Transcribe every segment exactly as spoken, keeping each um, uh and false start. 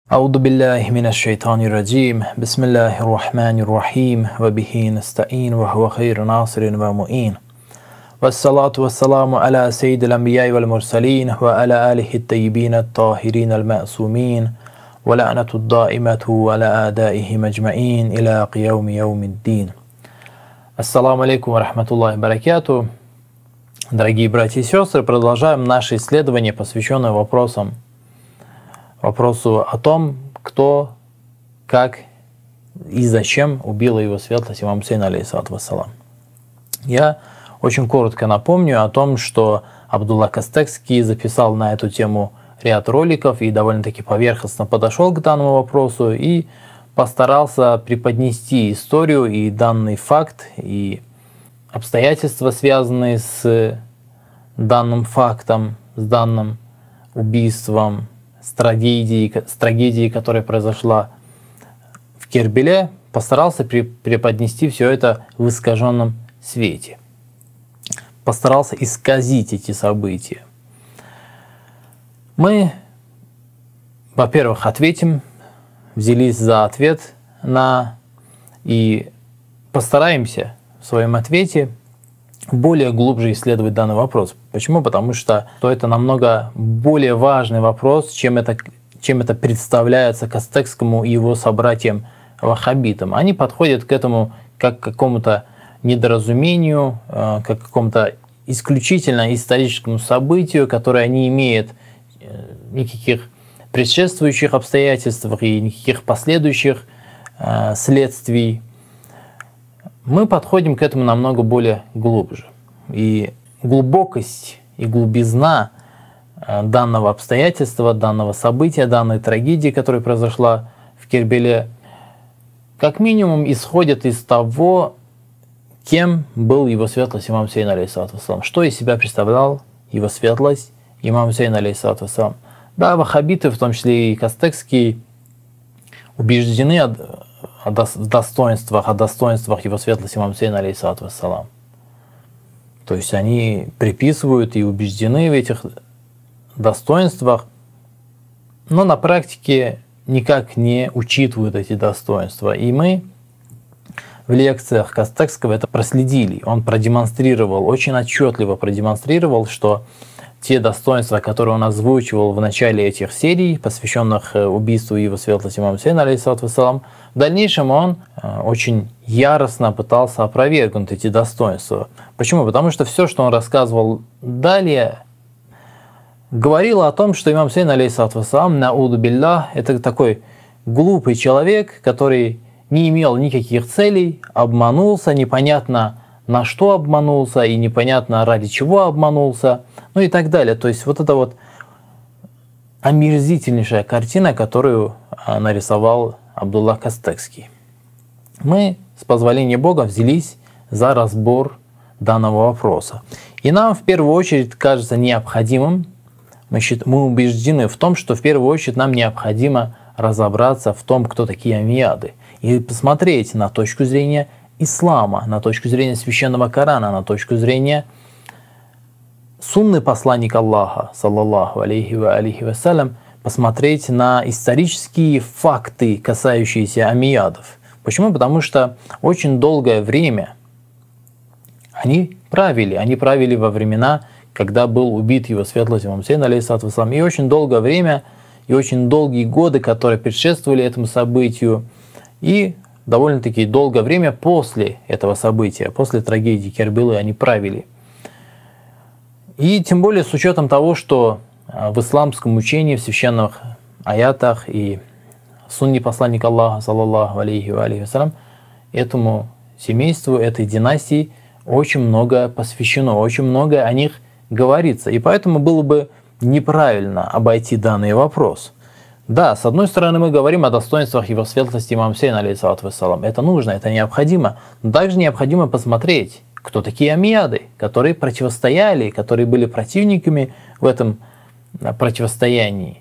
أعوذ بالله من الشيطان الرجيم بسم الله الرحمن الرحيم وبه نستعين وهو خير ناصر ومعين والصلاة والسلام على سيد الأنبياء والمرسلين وعلى آله الطيبين الطاهرين المعصومين ولعنة الدائمة على أعدائهم أجمعين إلى قيام يوم الدين. Ассаламу алейкум ва рахматуллахи ва баракату. Дорогие братья и сестры, продолжаем наше исследование, посвященное вопросам вопросу о том, кто, как и зачем убила его светлость имам Хусейн, алейхиссалату вассалам. Я очень коротко напомню о том, что Абдулла Кастекский записал на эту тему ряд роликов и довольно-таки поверхностно подошел к данному вопросу и постарался преподнести историю и данный факт, и обстоятельства, связанные с данным фактом, с данным убийством, с трагедией, с трагедией, которая произошла в Кербеле, постарался преподнести все это в искаженном свете. Постарался исказить эти события. Мы, во-первых, ответим, взялись за ответ на и постараемся в своем ответе более глубже исследовать данный вопрос. Почему? Потому что то это намного более важный вопрос, чем это, чем это представляется Кастекскому и его собратьям-ваххабитам. Они подходят к этому как к какому-то недоразумению, как к какому-то исключительно историческому событию, которое не имеет никаких предшествующих обстоятельств и никаких последующих следствий. Мы подходим к этому намного более глубже. И глубокость и глубизна данного обстоятельства, данного события, данной трагедии, которая произошла в Кербеле, как минимум исходит из того, кем был его светлость имам Хусейн, алейхиссалату вассалам, что из себя представлял его светлость имам Хусейн, алейхиссалату вассалам. Да, ваххабиты, в том числе и Кастекский, убеждены о достоинствах, о достоинствах его светлости имам Хусейн, алейхиссалату вассалам. То есть они приписывают и убеждены в этих достоинствах, но на практике никак не учитывают эти достоинства. И мы в лекциях Кастекского это проследили. Он продемонстрировал, очень отчетливо продемонстрировал, что те достоинства, которые он озвучивал в начале этих серий, посвященных убийству его светлости имама Хусейна, алейхиссалату вассалам, в дальнейшем он очень яростно пытался опровергнуть эти достоинства. Почему? Потому что все, что он рассказывал далее, говорило о том, что имам Хусейн, алейхиссалату вассалам, на'уду биллах, это такой глупый человек, который не имел никаких целей, обманулся, непонятно на что обманулся и непонятно ради чего обманулся, ну и так далее. То есть вот это вот омерзительнейшая картина, которую нарисовал Абдулла Кастекский. Мы, с позволения Бога, взялись за разбор данного вопроса. И нам в первую очередь кажется необходимым, мы, счит, мы убеждены в том, что в первую очередь нам необходимо разобраться в том, кто такие амияды, и посмотреть на точку зрения ислама, на точку зрения священного Корана, на точку зрения сунны посланника Аллаха, саллаллаху алейхи ва алейхи вассалям, посмотреть на исторические факты, касающиеся амиядов. Почему? Потому что очень долгое время они правили, они правили во времена, когда был убит его светлость имам Хусейн, алейхиссалату вассалам, и очень долгое время, и очень долгие годы, которые предшествовали этому событию, и довольно-таки долгое время после этого события, после трагедии Кербелы, они правили. И тем более с учетом того, что в исламском учении, в священных аятах и сунне посланника Аллаха, саллаллаху алейхи ва алейхи вассалям, этому семейству, этой династии очень много посвящено, очень много о них говорится. И поэтому было бы неправильно обойти данный вопрос. Да, с одной стороны, мы говорим о достоинствах его светлости имама Хусейна, алейхиссалату вассалам. Это нужно, это необходимо. Но также необходимо посмотреть, кто такие амияды, которые противостояли, которые были противниками в этом противостоянии.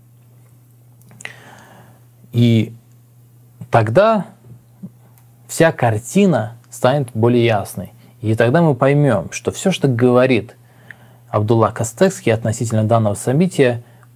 И тогда вся картина станет более ясной. И тогда мы поймем, что все, что говорит Абдулла Кастекский относительно данного события,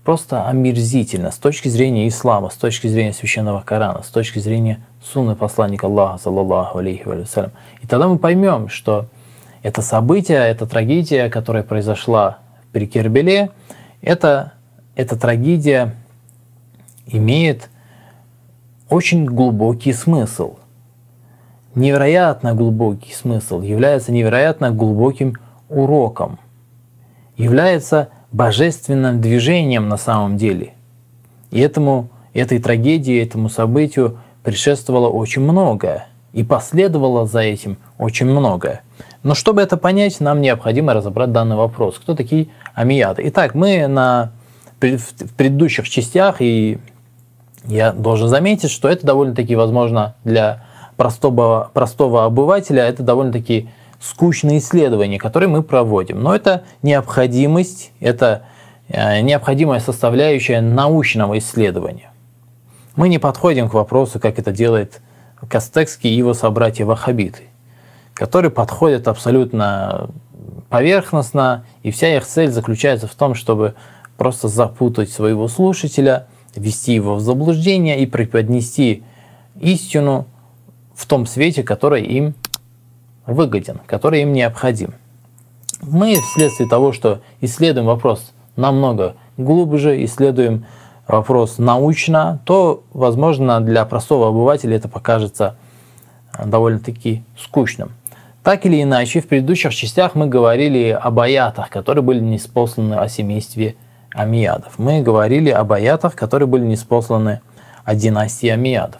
просто омерзительно с точки зрения ислама, с точки зрения священного Корана, с точки зрения сунны посланника Аллаха, саллаллаху алейхи ва саллям. И тогда мы поймем, что это событие, эта трагедия, которая произошла при Кербеле, это, эта трагедия имеет очень глубокий смысл. Невероятно глубокий смысл, является невероятно глубоким уроком, является божественным движением на самом деле. И этому, этой трагедии, этому событию предшествовало очень многое, и последовало за этим очень многое. Но чтобы это понять, нам необходимо разобрать данный вопрос. Кто такие амияды? Итак, мы на, в предыдущих частях, и я должен заметить, что это довольно-таки, возможно, для простого, простого обывателя, это довольно-таки скучные исследования, которые мы проводим. Но это необходимость, это необходимая составляющая научного исследования. Мы не подходим к вопросу, как это делает Костекский и его собратья-ваххабиты, которые подходят абсолютно поверхностно, и вся их цель заключается в том, чтобы просто запутать своего слушателя, ввести его в заблуждение и преподнести истину в том свете, который им выгоден, который им необходим. Мы вследствие того, что исследуем вопрос намного глубже, исследуем вопрос научно, то, возможно, для простого обывателя это покажется довольно-таки скучным. Так или иначе, в предыдущих частях мы говорили об аятах, которые были ниспосланы о семействе амиядов. Мы говорили об аятах, которые были ниспосланы о династии амиядов.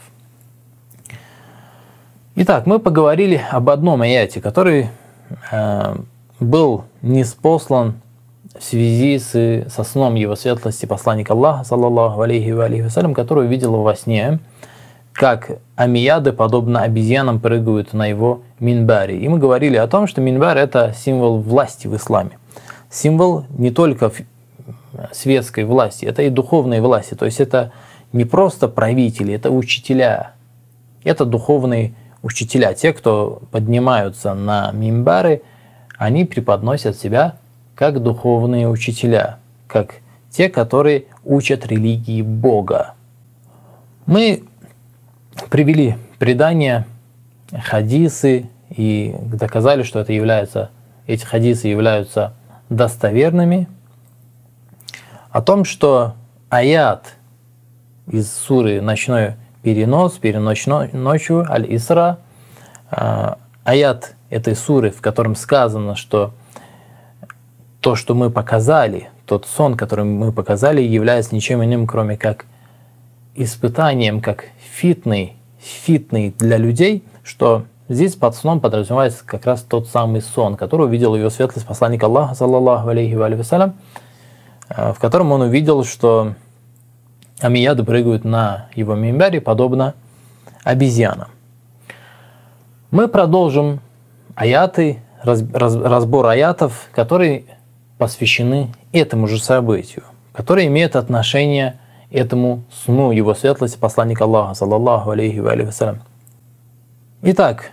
Итак, мы поговорили об одном аяте, который э, был ниспослан в связи с, со сном его светлости посланника Аллаха, саллаллаху алейхи ва алейхи ва саллям, который увидел во сне, как амияды, подобно обезьянам, прыгают на его минбаре. И мы говорили о том, что минбар – это символ власти в исламе. Символ не только светской власти, это и духовной власти. То есть это не просто правители, это учителя. Это духовные учителя. Те, кто поднимаются на минбары, они преподносят себя как духовные учителя, как те, которые учат религии Бога. Мы привели предания, хадисы и доказали, что это является, эти хадисы являются достоверными, о том, что аят из суры «Ночной перенос», «Переночь ночью», Аль-Исра, аят этой суры, в котором сказано, что то, что мы показали, тот сон, который мы показали, является ничем иным, кроме как испытанием, как фитный, фитный для людей, что здесь под сном подразумевается как раз тот самый сон, который увидел его светлость посланник Аллаха, саллаллаху алейхи ва саллям, в котором он увидел, что амияды прыгают на его минбаре, подобно обезьянам. Мы продолжим аяты, раз, раз, разбор аятов, которые посвящены этому же событию, которые имеют отношение к этому сну его светлости посланника Аллаха, саллаллаху алейхи ва саллям. Итак,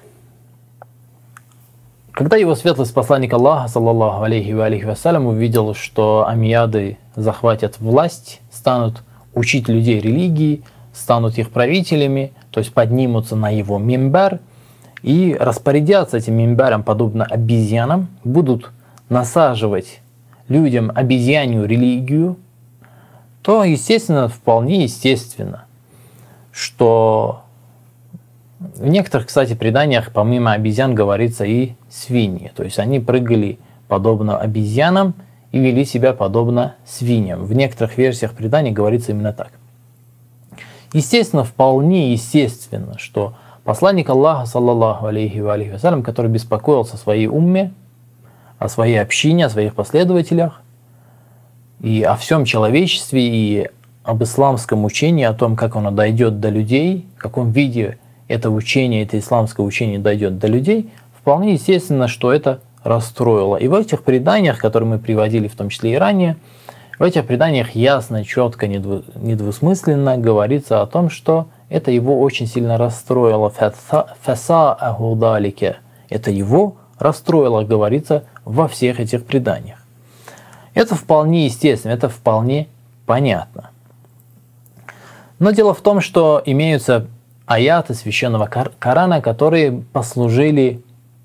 когда его светлость посланник Аллаха, саллаллаху алейхи ва саллям, увидел, что амияды захватят власть, станут учить людей религии, станут их правителями, то есть поднимутся на его минбар и распорядятся этим минбаром, подобно обезьянам, будут насаживать людям обезьянью религию, то, естественно, вполне естественно, что в некоторых, кстати, преданиях помимо обезьян говорится и свиньи. То есть они прыгали подобно обезьянам и вели себя подобно свиньям. В некоторых версиях преданий говорится именно так. Естественно, вполне естественно, что посланник Аллаха, саллаллаху алейхи ва саллям, который беспокоился о своей умме, о своей общине, о своих последователях и о всем человечестве, и об исламском учении, о том, как оно дойдет до людей, в каком виде это учение, это исламское учение дойдет до людей, вполне естественно, что это расстроило. И в этих преданиях, которые мы приводили, в том числе и ранее, в этих преданиях ясно, четко, недвусмысленно говорится о том, что это его очень сильно расстроило. Фасааху далике. Это его расстроило, говорится во всех этих преданиях. Это вполне естественно, это вполне понятно. Но дело в том, что имеются аяты священного Корана, которые послужили,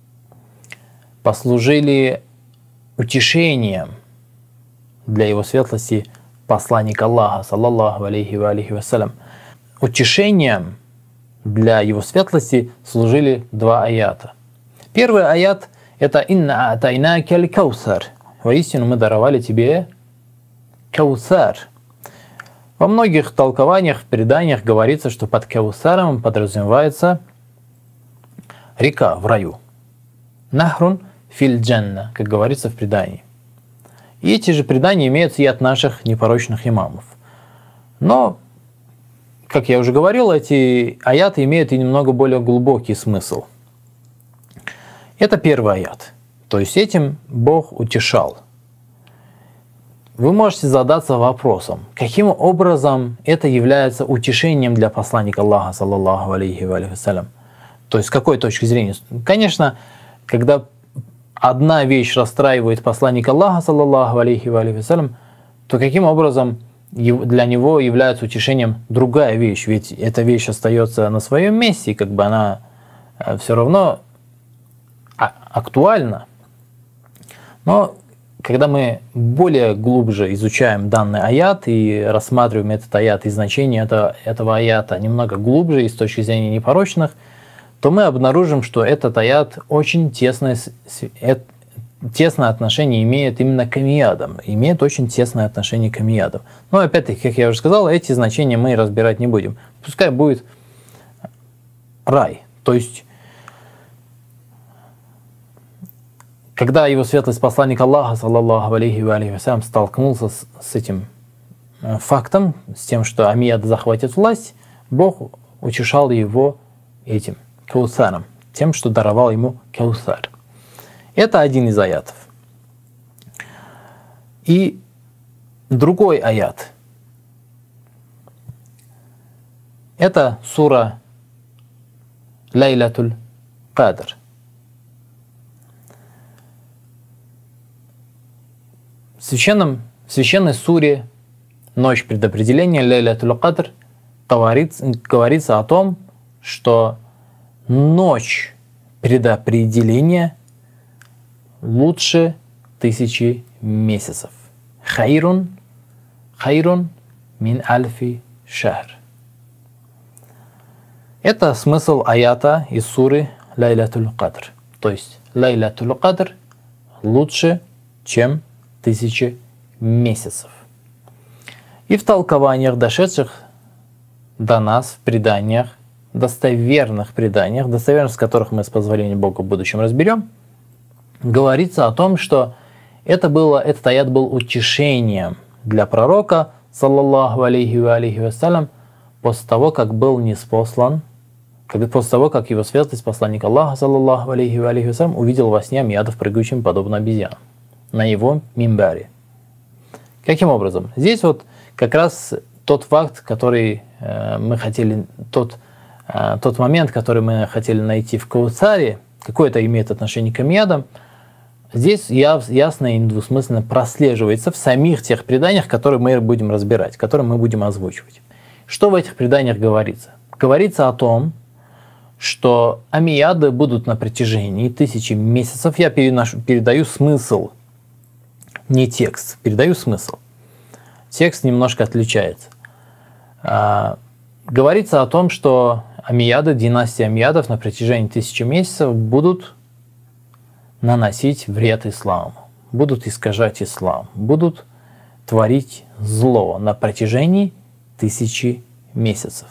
послужили утешением для его светлости посланника Аллаха, саллаллаху алейхи ва алейхи вассалям. Утешением для его светлости служили два аята. Первый аят – это «Инна атайнака аль-каусар». Воистину мы даровали тебе каусар. Во многих толкованиях, преданиях говорится, что под каусаром подразумевается река в раю. Нахрун филь джанна, как говорится в предании. И эти же предания имеются и от наших непорочных имамов. Но, как я уже говорил, эти аяты имеют и немного более глубокий смысл. Это первый аят. То есть этим Бог утешал. Вы можете задаться вопросом, каким образом это является утешением для посланника Аллаха, саллаллаху алейхи ва алейхи вассалям. То есть с какой точки зрения? Конечно, когда одна вещь расстраивает посланника Аллаха, саллаллаху алейхи ва алейхи вассалям, то каким образом для него является утешением другая вещь? Ведь эта вещь остается на своем месте, и как бы она все равно актуальна. Но когда мы более глубже изучаем данный аят и рассматриваем этот аят и значение этого, этого аята немного глубже и с точки зрения непорочных, то мы обнаружим, что этот аят очень тесное, тесное отношение имеет именно к амиядам, имеет очень тесное отношение к амиядам. Но опять-таки, как я уже сказал, эти значения мы разбирать не будем. Пускай будет рай, то есть когда его светлость посланник Аллаха, саллаллаху алейхи ва алейхи вассалям, столкнулся с, с этим фактом, с тем, что амияды захватят власть, Бог утешал его этим каусаром, тем, что даровал ему каусар. Это один из аятов. И другой аят. Это сура Лайлатуль Кадр. В священном, в священной суре «Ночь предопределения» Лайлатуль Кадр говорится, говорится о том, что ночь предопределения лучше тысячи месяцев. Хайрун, хайрун мин альфи шахр. Это смысл аята из суры Лайлатуль Кадр. То есть Лайлатуль Кадр лучше, чем тысячи месяцев. И в толкованиях, дошедших до нас в преданиях, достоверных преданиях, достоверных с которых мы с позволения Бога в будущем разберем, говорится о том, что это было, этот аят был утешением для пророка, саллаллаху алейхи ва алейхи вассалям, после того, как был ниспослан, как, после того, как его светлость, посланник Аллаха, саллаллаху алейхи ва алейхи вассалям, увидел во сне амиядов, прыгающим подобно обезьянам на его мимбаре. Каким образом? Здесь вот как раз тот факт, который э, мы хотели, тот, э, тот момент, который мы хотели найти в Каусаре, какое это имеет отношение к амиядам, здесь ясно и недвусмысленно прослеживается в самих тех преданиях, которые мы будем разбирать, которые мы будем озвучивать. Что в этих преданиях говорится? Говорится о том, что амияды будут на протяжении тысячи месяцев. Я переношу, передаю смысл, не текст, передаю смысл. Текст немножко отличается. А, говорится о том, что амияды, династия амиядов на протяжении тысячи месяцев будут наносить вред исламу, будут искажать ислам, будут творить зло на протяжении тысячи месяцев.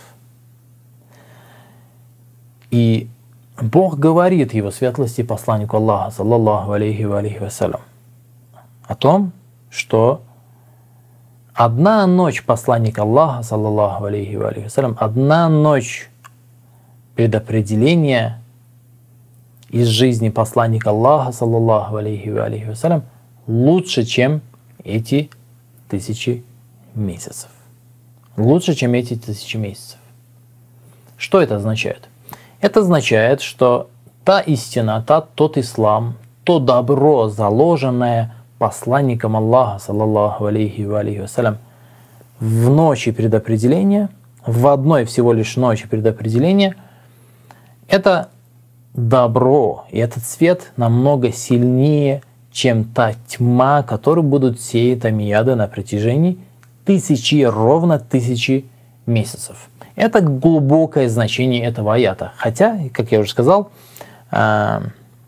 И Бог говорит его светлости посланнику Аллаха, саллаллаху алейхи ва алейхи вассалям, о том, что одна ночь посланника Аллаха, саллаллаху алейхи ва алейхи вассалям, одна ночь предопределения из жизни посланника Аллаха, саллаллаху алейхи ва алейхи вассалям, лучше, чем эти тысячи месяцев. Лучше, чем эти тысячи месяцев. Что это означает? Это означает, что та истина, та, тот ислам, то добро, заложенное посланником Аллаха, саллаллаху алейхи ва алейхи вассалям, в ночи предопределения, в одной всего лишь ночи предопределения, это добро, и этот свет намного сильнее, чем та тьма, которую будут сеять амияды на протяжении тысячи, ровно тысячи месяцев. Это глубокое значение этого аята. Хотя, как я уже сказал, это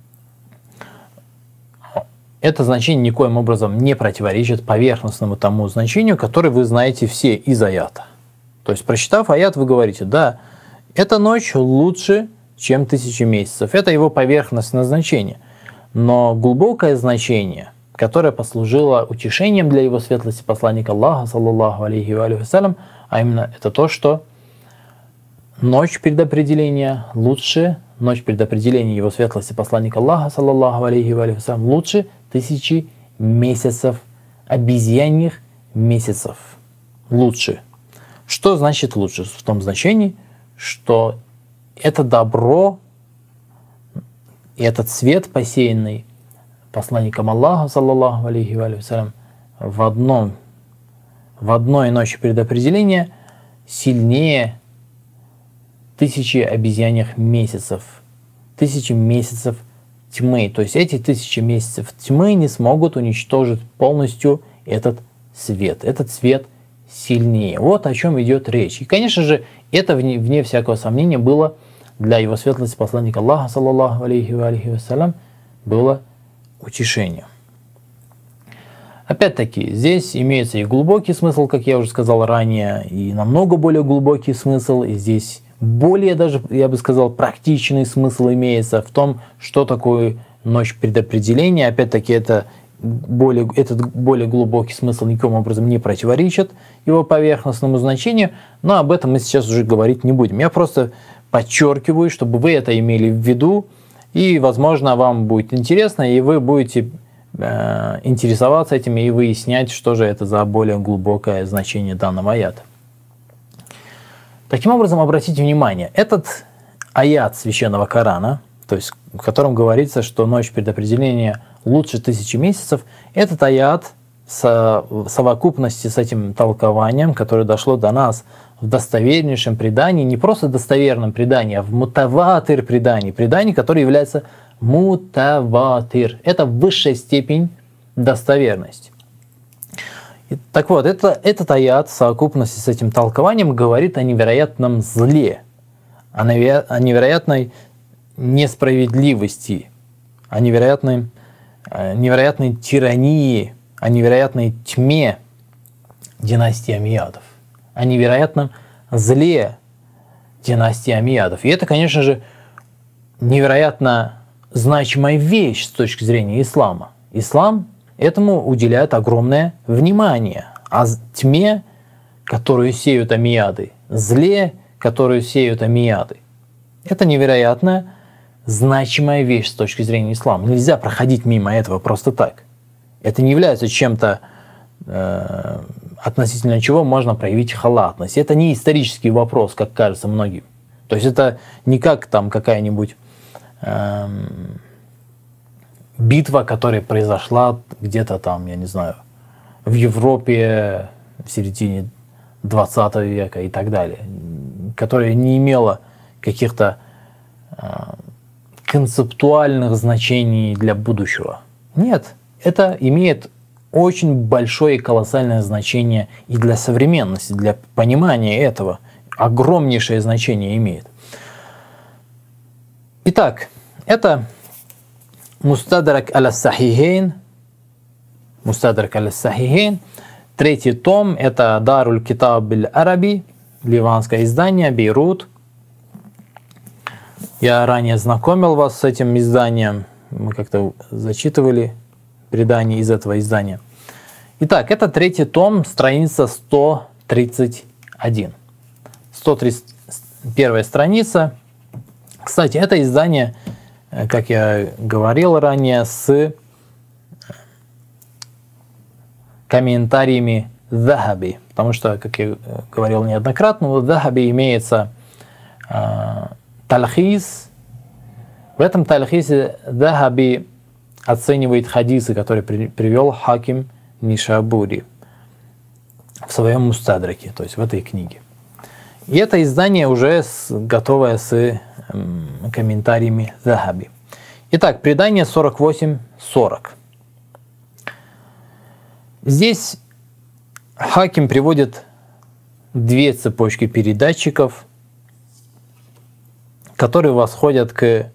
значение никоим образом не противоречит поверхностному тому значению, которое вы знаете все из аята. То есть, прочитав аят, вы говорите: да, эта ночь лучше, чем тысячи месяцев. Это его поверхностное значение. Но глубокое значение, которое послужило утешением для его светлости посланника Аллаха, саллаллаху алейхи ва алейхи вассалям, а именно это то, что ночь предопределения лучше, ночь предопределения его светлости посланника Аллаха, саллаллаху алейхи ва алейхи вассалям, лучше тысячи месяцев, обезьяньих месяцев. Лучше. Что значит лучше? В том значении, что это добро и этот свет, посеянный посланником Аллаха, саллаллаху алейхи ва алейхи вассалям, в одном, в одной ночи предопределения сильнее тысячи обезьяньих месяцев, тысячи месяцев тьмы. То есть эти тысячи месяцев тьмы не смогут уничтожить полностью этот свет. Этот свет сильнее. Вот о чем идет речь. И, конечно же, это, вне, вне всякого сомнения, было для его светлости посланника Аллаха, саллаллаху алейхи ва алейхи вассалям, было утешением. Опять-таки, здесь имеется и глубокий смысл, как я уже сказал ранее, и намного более глубокий смысл, и здесь более даже, я бы сказал, практичный смысл имеется в том, что такое ночь предопределения. Опять-таки, это более, этот более глубокий смысл никаким образом не противоречит его поверхностному значению, но об этом мы сейчас уже говорить не будем. Я просто подчеркиваю, чтобы вы это имели в виду, и, возможно, вам будет интересно, и вы будете э, интересоваться этим и выяснять, что же это за более глубокое значение данного аята. Таким образом, обратите внимание, этот аят священного Корана, то есть в котором говорится, что ночь предопределения лучше тысячи месяцев, этот аят в совокупности с этим толкованием, которое дошло до нас в достовернейшем предании, не просто достоверном предании, а в мутаватир предании, предании, которое является мутаватир. Это высшая степень достоверности. И, так вот, это, этот аят в совокупности с этим толкованием говорит о невероятном зле, о, неверо, о невероятной несправедливости, о невероятной, о невероятной тирании, о невероятной тьме династии Амиядов, о невероятном зле династии Амиядов. И это, конечно же, невероятно значимая вещь с точки зрения ислама. Ислам этому уделяет огромное внимание. А тьме, которую сеют Амияды, зле, которую сеют Амияды, это невероятно значимая вещь с точки зрения ислама. Нельзя проходить мимо этого просто так. Это не является чем-то, э, относительно чего можно проявить халатность. Это не исторический вопрос, как кажется многим. То есть это не как там какая-нибудь э, битва, которая произошла где-то там, я не знаю, в Европе в середине двадцатого века и так далее, которая не имела каких-то э, концептуальных значений для будущего. Нет. Это имеет очень большое и колоссальное значение и для современности, для понимания этого. Огромнейшее значение имеет. Итак, это Мустадрак аля-Сахихейн. Мустадрак аля-Сахихейн. Третий том – это Даруль Китаб биль-Араби, ливанское издание, Бейрут. Я ранее знакомил вас с этим изданием. Мы как-то зачитывали предание из этого издания. Итак, это третий том, страница сто тридцать один. сто тридцать первая страница. Кстати, это издание, как я говорил ранее, с комментариями Захаби. Потому что, как я говорил неоднократно, у Захаби имеется э, тальхис. В этом тальхисе Захаби оценивает хадисы, которые при, привел Хаким Нишабури. в своем мустадраке, то есть в этой книге. И это издание уже с, готовое с э, комментариями Захаби. Итак, предание сорок восемь сорок. Здесь Хаким приводит две цепочки передатчиков, которые восходят к э,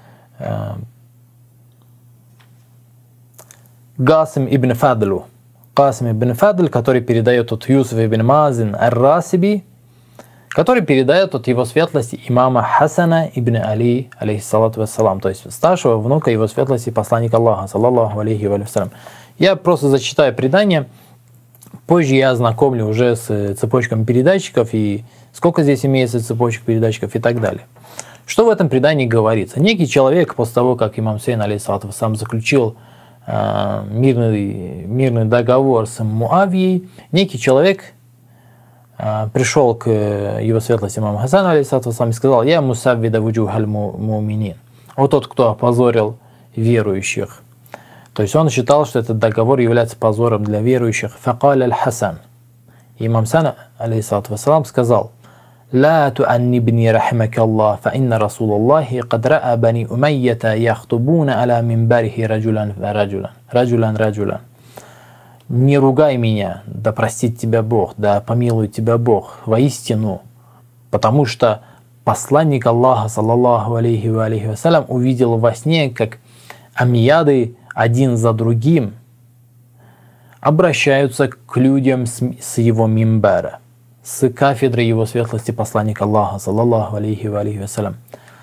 Гасим ибн Фадлу. Гасим ибн Фадль, который передает от Юсуф ибн Мазин ар-Расиби, который передает от его светлости имама Хасана ибн Али, алейхиссалату вассалам, то есть старшего внука его светлости посланника Аллаха, саллаллаху алейхи ва салям. Я просто зачитаю предание, позже я ознакомлю уже с цепочками передатчиков и сколько здесь имеется цепочек передатчиков и так далее. Что в этом предании говорится? Некий человек, после того, как имам Хусейн, алейхиссалату вассалам, заключил э, мирный, мирный договор с Муавией, некий человек пришел к его светлости имаму Хасану, алейхиссалату вассалам, и сказал: «Я мусаввида вуджухаль муминин». Вот тот, кто опозорил верующих. То есть он считал, что этот договор является позором для верующих. Факаль аль-Хасан. Имам Хасан, алейхиссалату вассалам, сказал: «Ла туаннибни рахимакаллах, фа инна Расулаллахи кад ра'a бани умайята яхтубуна аля минбарихи раджулян раджулян, раджулян раджулян». Не ругай меня, да простит тебя Бог, да помилует тебя Бог, воистину, потому что посланник Аллаха, саллаллаху алейхи ва алейхи вассалям, увидел во сне, как амияды один за другим обращаются к людям с, с его мимбара, с кафедры его светлости посланника Аллаха, саллаллаху алейхи ва алейхи вассалям.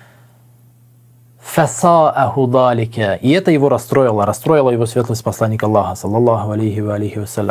И это его расстроило, расстроило его светлость посланника Аллаха, саллаллаху алейхи ва алейхи вассалям.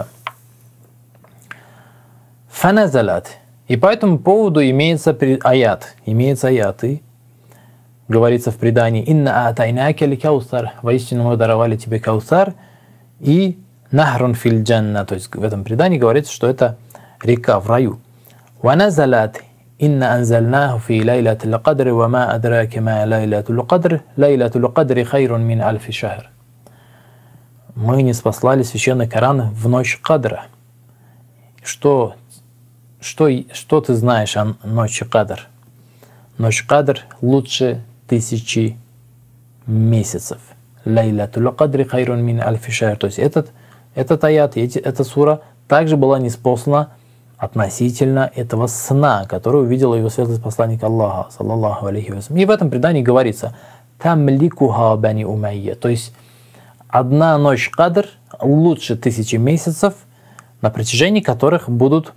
Фаназалат. И по этому поводу имеется аят, имеется аяты, говорится в предании: «Инна атайнака ликаусар», воистину мы даровали тебе каусар, и нахрун филь джанна, то есть в этом предании говорится, что это река в раю. Ваназалат. «Инна анзальнаху фи лайлатил кадр, ва ма адрака ма лайлатул кадр, лайлатул кадри хайрун мин альфи шахр». Мы не спаслали священный Коран в ночь Кадра. Что, что, что ты знаешь о ночи Кадр? Ночь Кадр лучше тысячи месяцев. Лайлатул кадри хайрун мин альфи шахр. То есть этот, этот аят, эта сура также была ниспослана относительно этого сна, который увидел его светлость посланник Аллаха, саллаллаху алейхи ва саллям. И в этом предании говорится: «Тамликуха бани умайя», то есть одна ночь Кадр лучше тысячи месяцев, на протяжении которых будут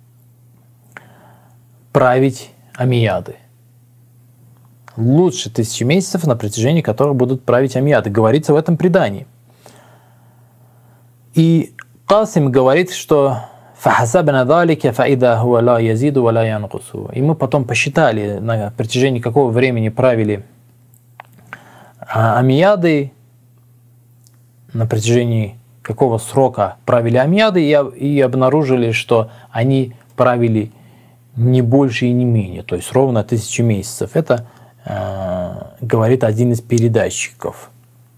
править амияды. Лучше тысячи месяцев, на протяжении которых будут править амияды, говорится в этом предании. И Касим говорит, что и мы потом посчитали, на протяжении какого времени правили амияды, на протяжении какого срока правили амияды, и, и обнаружили, что они правили не больше и не менее, то есть ровно тысячу месяцев. Это э, говорит один из передатчиков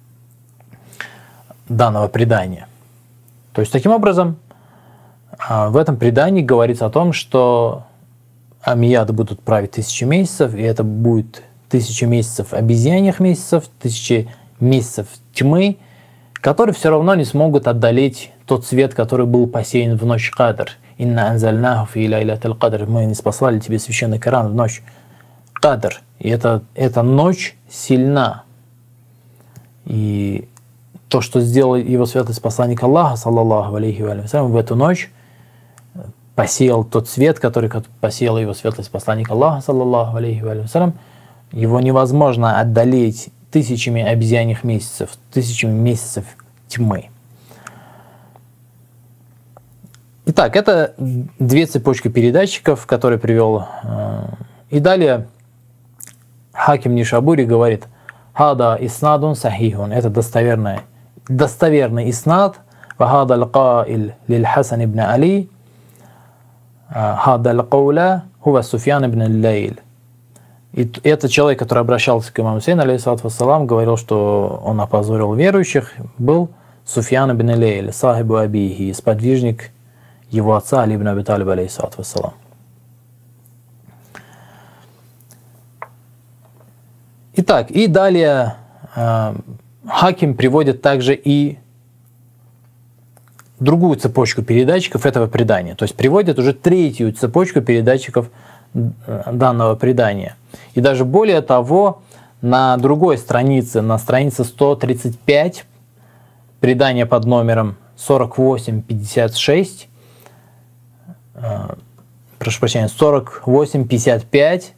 данного предания. То есть таким образом, в этом предании говорится о том, что амияды будут править тысячи месяцев, и это будет тысяча месяцев обезьяньих месяцев, тысячи месяцев тьмы, которые все равно не смогут одолеть тот свет, который был посеян в ночь Кадр. «Инна анзальнаху фи лайлатил кадр». Мы не спаслали тебе священный Коран в ночь Кадр. И это, эта ночь сильна. И то, что сделал его светлость посланник Аллаха, саллаллаху алейхи ва саллям, в эту ночь посеял тот свет, который посеял его светлость посланник Аллаха, саллаллаху алейхи ва саллям, его невозможно одолеть тысячами обезьяньих месяцев, тысячами месяцев тьмы. Итак, это две цепочки передатчиков, которые привел. И далее Хаким Нишабури говорит: «Хада иснадун сахихун». Это достоверный, достоверный иснад. «Вахада л-каиль лиль-Хасан ибн Али». «Хада л-кауля хува Суфьян ибн л-Лейль». И этот человек, который обращался к имаму Хусейну, алейхиссалату вассалам, говорил, что он опозорил верующих, был Суфьян ибн Лейль, сахибу абихи, сподвижник его отца Али ибн Аби Талиба, алейхиссалату вассалам. Итак, и далее э, Хаким приводит также и другую цепочку передатчиков этого предания. То есть приводит уже третью цепочку передатчиков данного предания. И даже более того, на другой странице, на странице сто тридцать пять, предание под номером сорок восемь пятьдесят шесть, э, прошу прощения, сорок восемь пятьдесят пять,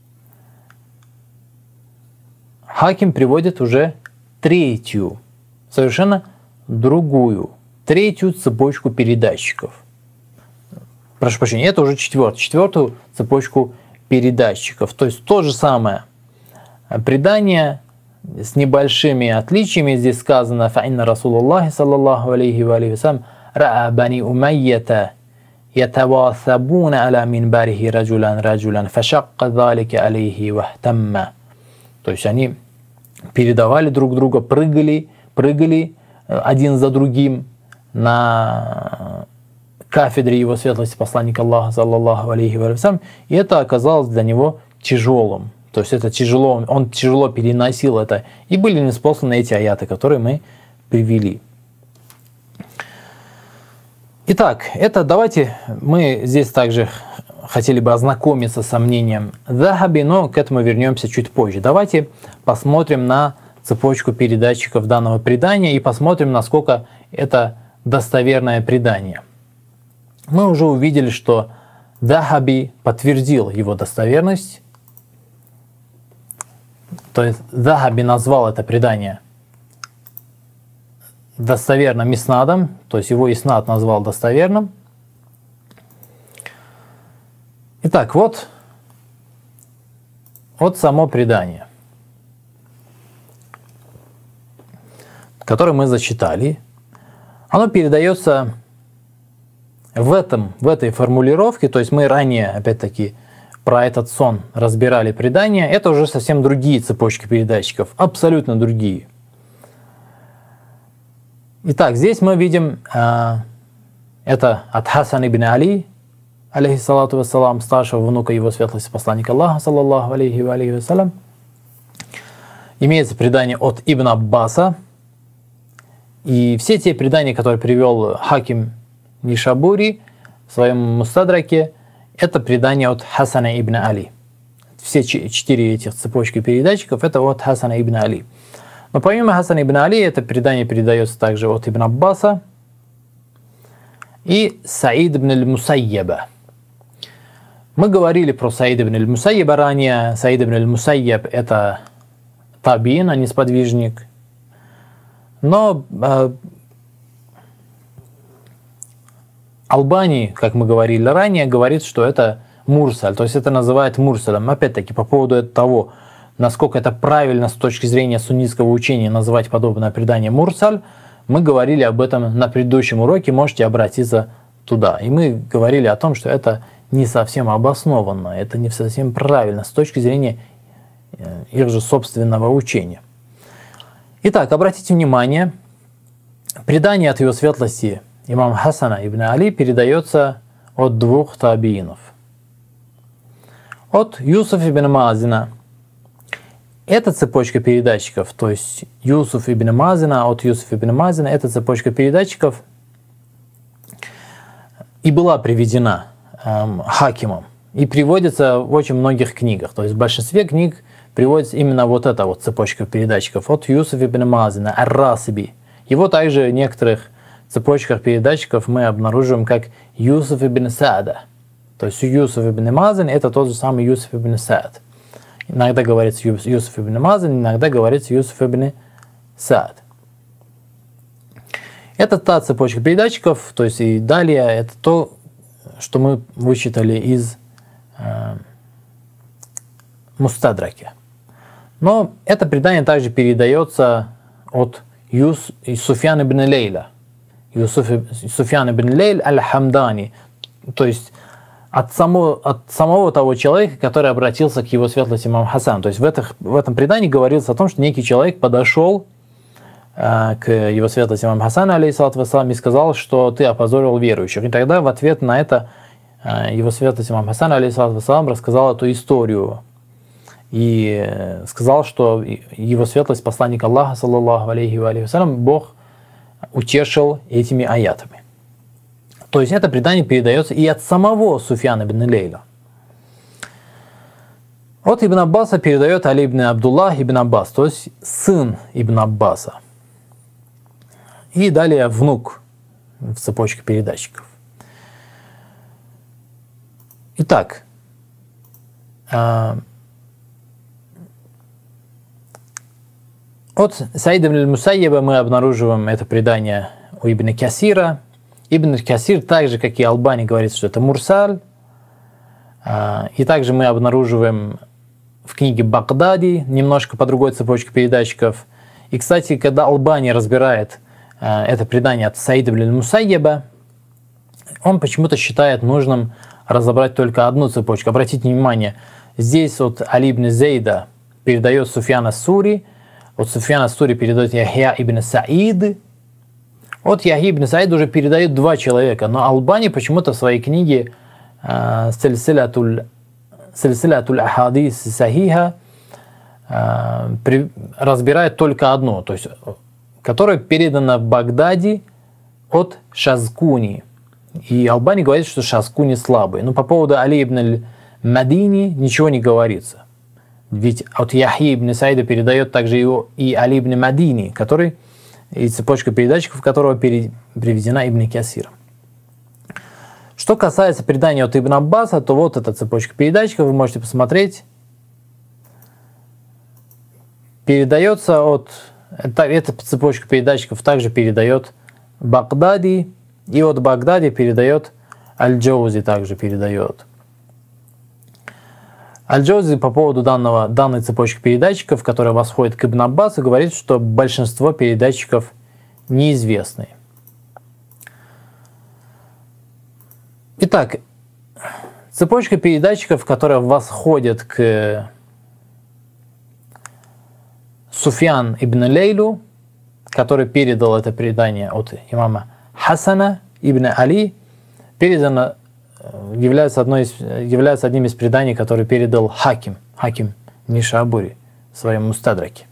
Хаким приводит уже третью, совершенно другую, третью цепочку передатчиков. Прошу прощения, это уже четвертую, четвертую цепочку передатчиков. То есть то же самое предание с небольшими отличиями. Здесь сказано: «Фа'инна Расулуллахи саллаллаху алейхи ва алейхи вассалям ра'a бани умайята ятавасабуна аля минбарихи раджулян раджулян фашакка залика алейхи вахтамма». То есть они передавали друг друга, прыгали, прыгали один за другим на кафедре его светлости посланника Аллаха, саллаллаху алейхи ва саллям, и это оказалось для него тяжелым. То есть это тяжело, он тяжело переносил это, и были ниспосланы эти аяты, которые мы привели. Итак, это давайте мы здесь также хотели бы ознакомиться с мнением Захаби, но к этому вернемся чуть позже. Давайте посмотрим на цепочку передатчиков данного предания и посмотрим, насколько это достоверное предание. Мы уже увидели, что Захаби подтвердил его достоверность, то есть Захаби назвал это предание достоверным иснадом, то есть его иснад назвал достоверным. Итак, вот, вот само предание, которое мы зачитали. Оно передается в, этом, в этой формулировке, то есть мы ранее, опять-таки, про этот сон разбирали предание. Это уже совсем другие цепочки передатчиков, абсолютно другие. Итак, здесь мы видим, э, это от Хасан ибн Али, алейхиссалату вассалам, старшего внука его светлости посланника Аллаха, саллаллаху алейхи ва алейхи вассалям. Имеется предание от Ибн Аббаса. И все те предания, которые привел Хаким Нишабури в своем Мустадраке, это предание от Хасана ибн Али. Все четыре этих цепочки передатчиков это от Хасана ибн Али. Но помимо Хасана ибн Али, это предание передается также от Ибн Аббаса и Саид ибн аль-Мусайяба. Мы говорили про Саид ибн аль-Мусайяба ранее. Саид ибн аль-Мусайяб это табиин, а не сподвижник. Но э, Албани, как мы говорили ранее, говорит, что это мурсаль, то есть это называют мурсалем. Опять-таки, по поводу того, насколько это правильно с точки зрения суннитского учения называть подобное предание мурсаль, мы говорили об этом на предыдущем уроке, можете обратиться туда. И мы говорили о том, что это не совсем обоснованно, это не совсем правильно с точки зрения их же собственного учения. Итак, обратите внимание, предание от его светлости имама Хасана ибн Али передается от двух табиинов. От Юсуф ибн Мазина. Эта цепочка передатчиков, то есть Юсуф ибн Мазина, от Юсуф ибн Мазина, эта цепочка передатчиков и была приведена эм, Хакимом и приводится в очень многих книгах. То есть в большинстве книг приводится именно вот эта вот цепочка передатчиков от Юсуф ибн Мазина, ар-Расиби. Его также в некоторых цепочках передатчиков мы обнаруживаем как Юсуф ибн Саада. То есть Юсуф ибн Мазин это тот же самый Юсуф ибн Саад. Иногда говорится Юсуф ибн Мазин, иногда говорится Юсуф ибн Саад. Это та цепочка передатчиков, то есть и далее это то, что мы вычитали из э, Мустадраки. Но это предание также передается от Юс, Суфьян ибн Лейля. Юсуф, Суфьян ибн Лейль аль-Хамдани. То есть от самого, от самого того человека, который обратился к его светлости имам Хасан. То есть в, этих, в этом предании говорилось о том, что некий человек подошел к его светлости имам Хасану, алейхиссалату вассалам, и сказал, что ты опозорил верующих. И тогда в ответ на это его светлость имам Хасан, алейхиссалату вассалам, рассказал эту историю и сказал, что его светлость, посланник Аллаха, саллаллаху алейхи ва алейхи вассалям, Бог утешил этими аятами. То есть это предание передается и от самого Суфьяна ибн Лейля. От Ибн Аббаса передает Али ибн Абдуллах ибн Аббас, то есть сын Ибн Аббаса. И далее внук в цепочке передатчиков. Итак, от Саида ибн Мусайяба мы обнаруживаем это предание у Ибн Касира. Ибн Касир, так же, как и Албани, говорит, что это мурсаль. И также мы обнаруживаем в книге Багдади немножко по другой цепочке передатчиков. И, кстати, когда Албани разбирает это предание от Саида ибн Мусайяба, он почему-то считает нужным разобрать только одну цепочку. Обратите внимание, здесь от Али ибн Зейда передает Суфьян ас-Сури, от Суфьяна ас-Сури передает Яхья ибн Саид, от Яхьи ибн Саида уже передают два человека, но Албани почему-то в своей книге Сильсилатуль Ахадис Сахиха разбирает только одно, то есть, которое передано в Багдаде от Шазкуни. И Албани говорит, что Шазкуни слабый. Но по поводу Али ибн Мадини ничего не говорится. Ведь от Яхьи ибн Саида передает также его и Али ибн Мадини, который, и цепочка передатчиков которого приведена Ибн Касиром. Что касается предания от Ибн Аббаса, то вот эта цепочка передатчиков, вы можете посмотреть. Передается от... Эта цепочка передатчиков также передает Багдади, и от Багдади передает Аль-Джаузи, также передает. Аль-Джаузи по поводу данного, данной цепочки передатчиков, которая восходит к Ибн Аббасу, говорит, что большинство передатчиков неизвестны. Итак, цепочка передатчиков, которая восходит к Суфьян ибн Лейлю, который передал это предание от имама Хасана ибн Али, передано, является, одной из, является одним из преданий, который передал Хаким, Хаким Нишабури в своем Мустадраке.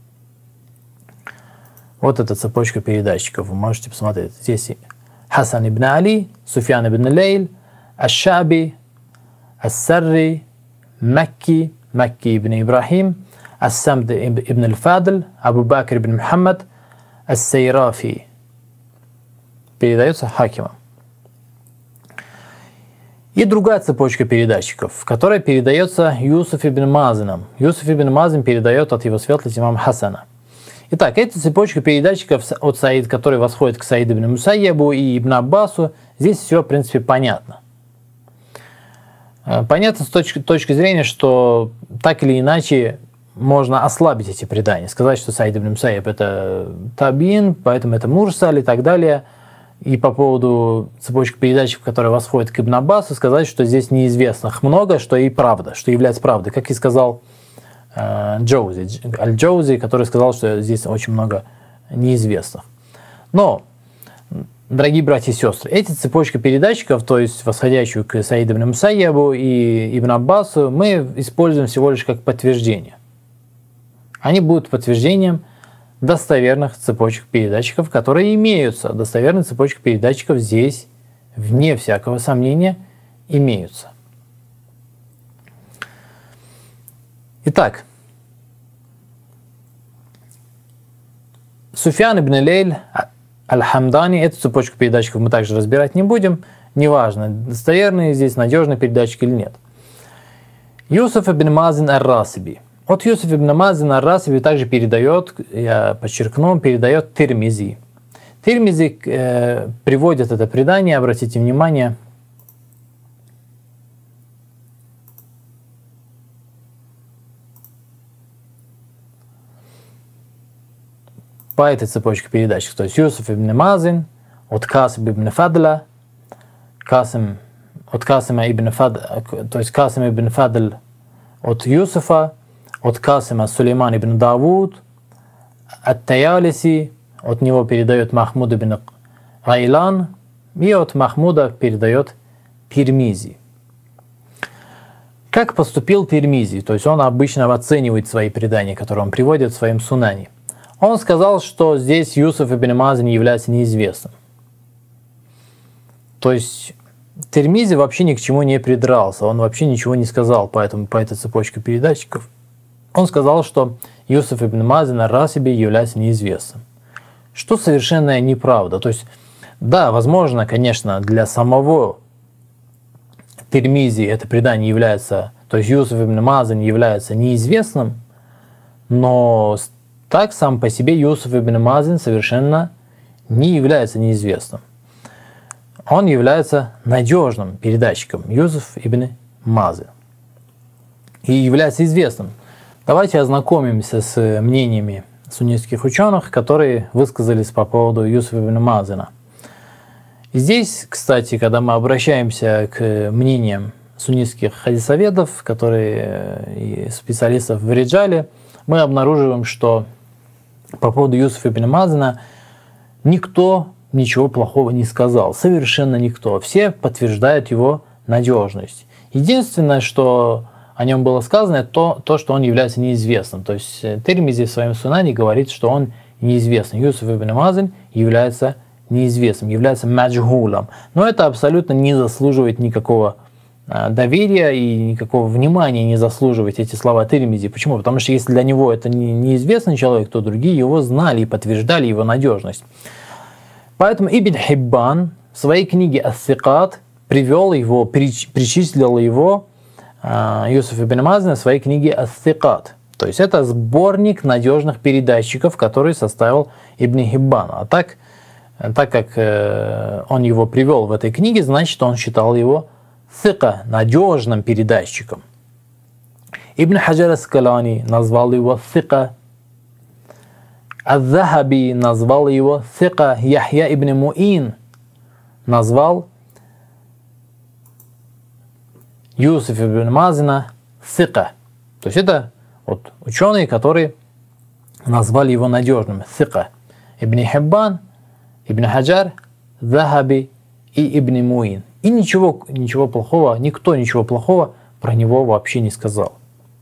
Вот эта цепочка передатчиков, вы можете посмотреть. Здесь Хасан ибн Али, Суфьян ибн Лейль, Аш-Шаби, Ас-Сарри, Макки, Макки ибн Ибрахим, Ас-Самд ибн Аль-Фадл, Абу Бакр ибн Мухаммад, Ас-Сайрафи. Передается Хакимом. И другая цепочка передатчиков, которая передается Юсуф ибн Мазином. Юсуф ибн Мазин передает от его светлости имама Хасана. Итак, эта цепочка передатчиков от Саид, который восходит к Саиду ибн Мусайябу и Ибн Аббасу, здесь все, в принципе, понятно. Понятно с точки, точки зрения, что так или иначе можно ослабить эти предания, сказать, что Саид ибн Мусайяб это табин, поэтому это мурсаль и так далее. И по поводу цепочки передатчиков, которая восходит к Ибн Аббасу, сказать, что здесь неизвестных много, что и правда, что является правдой, как и сказал Джаузи, Аль-Джаузи, который сказал, что здесь очень много неизвестных. Но, дорогие братья и сестры, эти цепочки передатчиков, то есть восходящую к Саиду ибн Мусайябу и Ибн Аббасу, мы используем всего лишь как подтверждение. Они будут подтверждением достоверных цепочек передатчиков, которые имеются. Достоверные цепочки передатчиков здесь, вне всякого сомнения, имеются. Итак, Суфьян ибн Лейль Аль-Хамдани, эту цепочку передатчиков мы также разбирать не будем, неважно, достоверные здесь, надежные передатчики или нет. Юсуф ибн Мазин Ар-Расиби. От Юсуф ибн Мазин Ар-Расиби также передает, я подчеркну, передает Тирмизи. Тирмизи э, приводит это предание, обратите внимание, по этой цепочке передатчиков, то есть Юсуф ибн Мазин от Касим ибн Фадля, Касим, от Касима ибн Фадля, то есть Касим ибн Фадль от Юсуфа, от Касима Сулейман ибн Давуд, от Таялиси, от него передает Махмуд ибн Гайлан, и от Махмуда передает Тирмизи. Как поступил Тирмизи? То есть он обычно оценивает свои предания, которые он приводит в своем сунане. Он сказал, что здесь Юсуф ибн Мазин является неизвестным. То есть Тирмизи вообще ни к чему не придрался, он вообще ничего не сказал по, этому, по этой цепочке передатчиков. Он сказал, что Юсуф ибн Мазин раз себе является неизвестным. Что совершенно неправда. То есть, да, возможно, конечно, для самого Тирмизи это предание является, то есть Юсуф ибн Мазин является неизвестным, но так сам по себе Юсуф ибн Мазин совершенно не является неизвестным. Он является надежным передатчиком, Юсуф ибн Мазин, и является известным. Давайте ознакомимся с мнениями суннитских ученых, которые высказались по поводу Юсуфа ибн Мазина. И здесь, кстати, когда мы обращаемся к мнениям суннитских хадисоведов, которые и специалистов в Риджале, мы обнаруживаем, что по поводу Юсуфа ибн Мазина никто ничего плохого не сказал, совершенно никто. Все подтверждают его надежность. Единственное, что о нем было сказано, это то, то, что он является неизвестным. То есть Тирмизи в своем сунане говорит, что он неизвестный. Юсуф ибн Мазин является неизвестным, является маджхулом. Но это абсолютно не заслуживает никакого доверия и никакого внимания не заслуживает эти слова Тирмизи. Почему? Потому что если для него это неизвестный человек, то другие его знали и подтверждали его надежность. Поэтому Ибн Хиббан в своей книге «Ас-Сикат» привел его, причислил его, Юсуф ибн Мазина, в своей книге «Ас-Сикат». То есть это сборник надежных передатчиков, который составил Ибн Хиббан. А так, так как он его привел в этой книге, значит, он считал его сика, надежным передатчиком. Ибн Хаджар ас-Скалани назвал его сика. Аз-Захаби назвал его сика. Яхья ибн Муин назвал Юсуф ибн Мазина сика. То есть это вот ученые, которые назвали его надежным. Сика. Ибн Хиббан, Ибн Хаджар, Захаби и Ибн Муин. И ничего, ничего плохого, никто ничего плохого про него вообще не сказал.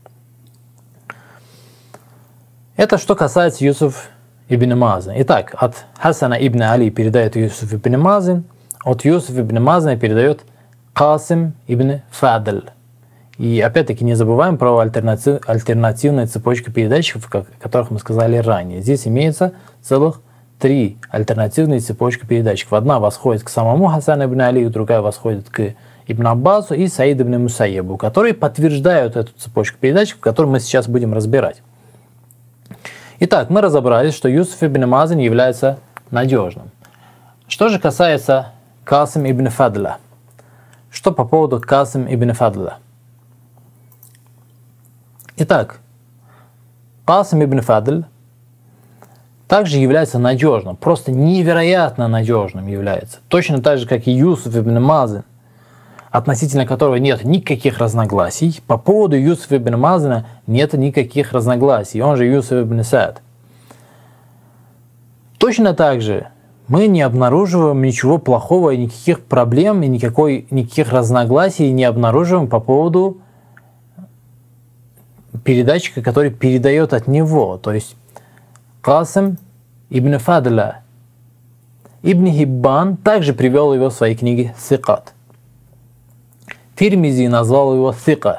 Это что касается Юсуф ибн Мазина. Итак, от Хасана ибн Али передает Юсуф ибн Мазин, от Юсуф ибн Мазина передает Касим ибн Фадл. И опять-таки не забываем про альтернатив, альтернативные цепочки передатчиков, о которых мы сказали ранее. Здесь имеется целых три альтернативные цепочки передатчиков. Одна восходит к самому Хасану ибн Алию, другая восходит к Ибн Аббасу и Саид ибн Мусайебу, которые подтверждают эту цепочку передатчиков, которую мы сейчас будем разбирать. Итак, мы разобрались, что Юсуф ибн Мазин является надежным. Что же касается Касим ибн Фадла? Что по поводу Касим ибн Фадла? Итак, Касим ибн Фадл также является надежным, просто невероятно надежным является. Точно так же, как и Юсуф ибн Мазин, относительно которого нет никаких разногласий. По поводу Юсуфа ибн Мазина нет никаких разногласий. Он же Юсуф ибн Саад. Точно так же мы не обнаруживаем ничего плохого, и никаких проблем, и никакой, никаких разногласий не обнаруживаем по поводу передатчика, который передает от него. То есть Касим ибн Фадла. Ибн Хиббан также привел его в своей книге «Сикат». Тирмизи назвал его «Сика».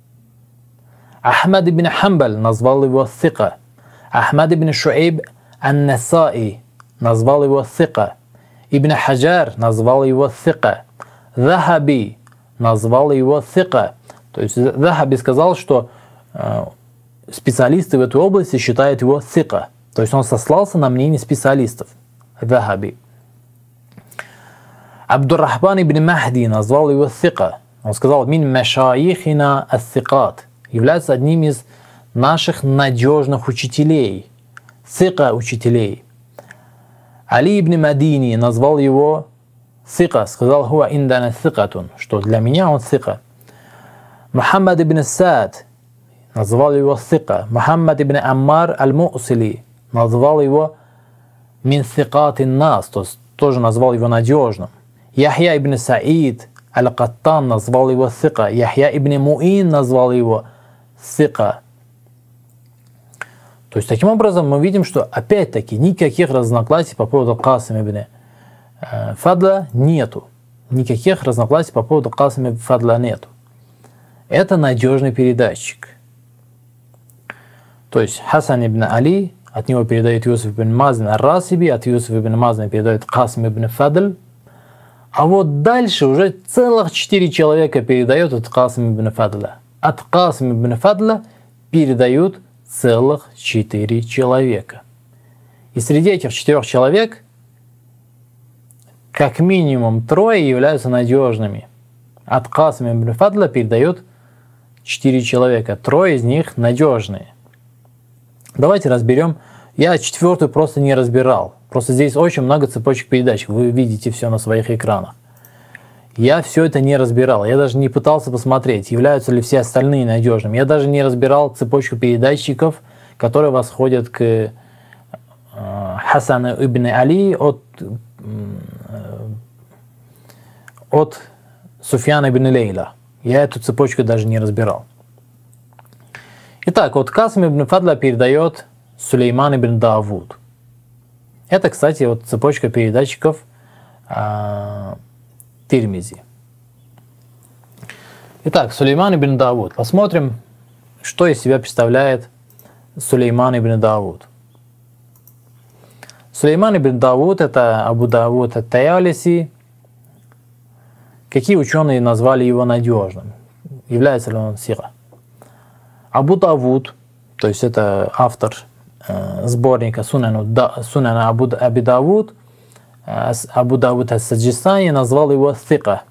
Ахмад ибн Хамбаль назвал его «Сика». Ахмад ибн Шуэйб ан-Насаи назвал его «Сика». Ибн Хаджар назвал его «Сика». Захаби назвал его «Сика». То есть Захаби сказал, что э, специалисты в этой области считают его «Сика». То есть он сослался на мнение специалистов. Захаби. Абдуррахман ибн Махди назвал его «Сика». Он сказал: «Мин машаихина ас-сикат», является одним из наших надежных учителей, сика учителей. Али ибн Мадини назвал его сика, сказал: «Хуа индана сикатун», что для меня он сика. Мухаммад ибн Саад назвал его сика. Мухаммад ибн Аммар аль-Мусили назвал его мин сикатин нас, то есть тоже назвал его надежным. Яхья ибн Саид аль-Каттан назвал его сика. Яхья ибн Муин назвал его сика. То есть таким образом мы видим, что опять-таки никаких разногласий по поводу Касим ибн Фадла нету. Никаких разногласий по поводу Касим ибн Фадла нету. Это надежный передатчик. То есть Хасан ибн Али, от него передает Юсуф ибн Мазин ар-Расиби, от Юсуфа ибн Мазина передает Касим ибн Фадл. А вот дальше уже целых четыре человека передают от Касим ибн Фадла. От Касим ибн Фадла передают целых четыре человека. И среди этих четырех человек как минимум трое являются надежными. От Касим ибн Фадла передают четыре человека. Трое из них надежные. Давайте разберем. Я четвертую просто не разбирал. Просто здесь очень много цепочек передач. Вы видите все на своих экранах. Я все это не разбирал. Я даже не пытался посмотреть, являются ли все остальные надежными. Я даже не разбирал цепочку передатчиков, которые восходят к э, Хасану ибн Али от, э, от Суфьяна ибн Лейла. Я эту цепочку даже не разбирал. Итак, вот Касим ибн Фадла передает Сулейман ибн Давуд. Это, кстати, вот цепочка передатчиков э, Тирмизи. Итак, Сулейман ибн Давуд. Посмотрим, что из себя представляет Сулейман ибн Давуд. Сулейман ибн Давуд — это Абу Давуд ат-Таялиси. Какие ученые назвали его надежным? Является ли он сика? Абу Давуд, то есть это автор э, сборника Сунана да, Абу Аби Давуд, э, Абу Давуд ас-Саджистани назвал его сика.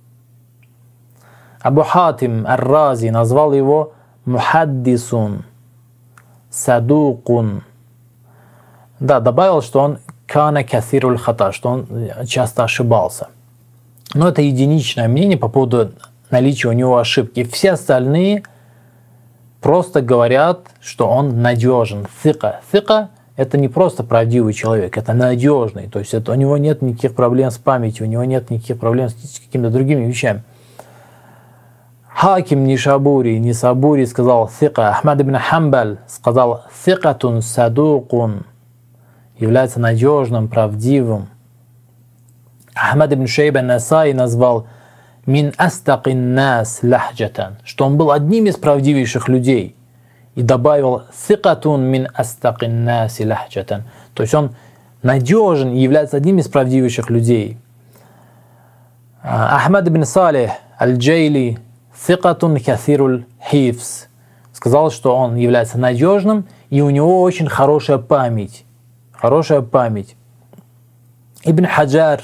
Абу Хатим ар-Рази назвал его мухаддисун, садукун. Да, добавил, что он кана каthируль хата, что он часто ошибался. Но это единичное мнение по поводу наличия у него ошибки. Все остальные просто говорят, что он надежен. Сика. Сика — это не просто правдивый человек, это надежный. То есть это, у него нет никаких проблем с памятью, у него нет никаких проблем с какими-то другими вещами. Хаким Нишабури, Нисабури сказал сика. Ахмад ибн Хамбаль сказал сикатун садукун, является надежным, правдивым. Ахмад ибн Шейба Насаи назвал мин астакин нас лахджатан, что он был одним из правдивейших людей, и добавил сикатун мин астакин нас лахджатан, то есть он надежен и является одним из правдивейших людей. Ахмад ибн Салих аль-Джейли сикатун каthируль хифс, сказал, что он является надежным и у него очень хорошая память. Хорошая память. Ибн Хаджар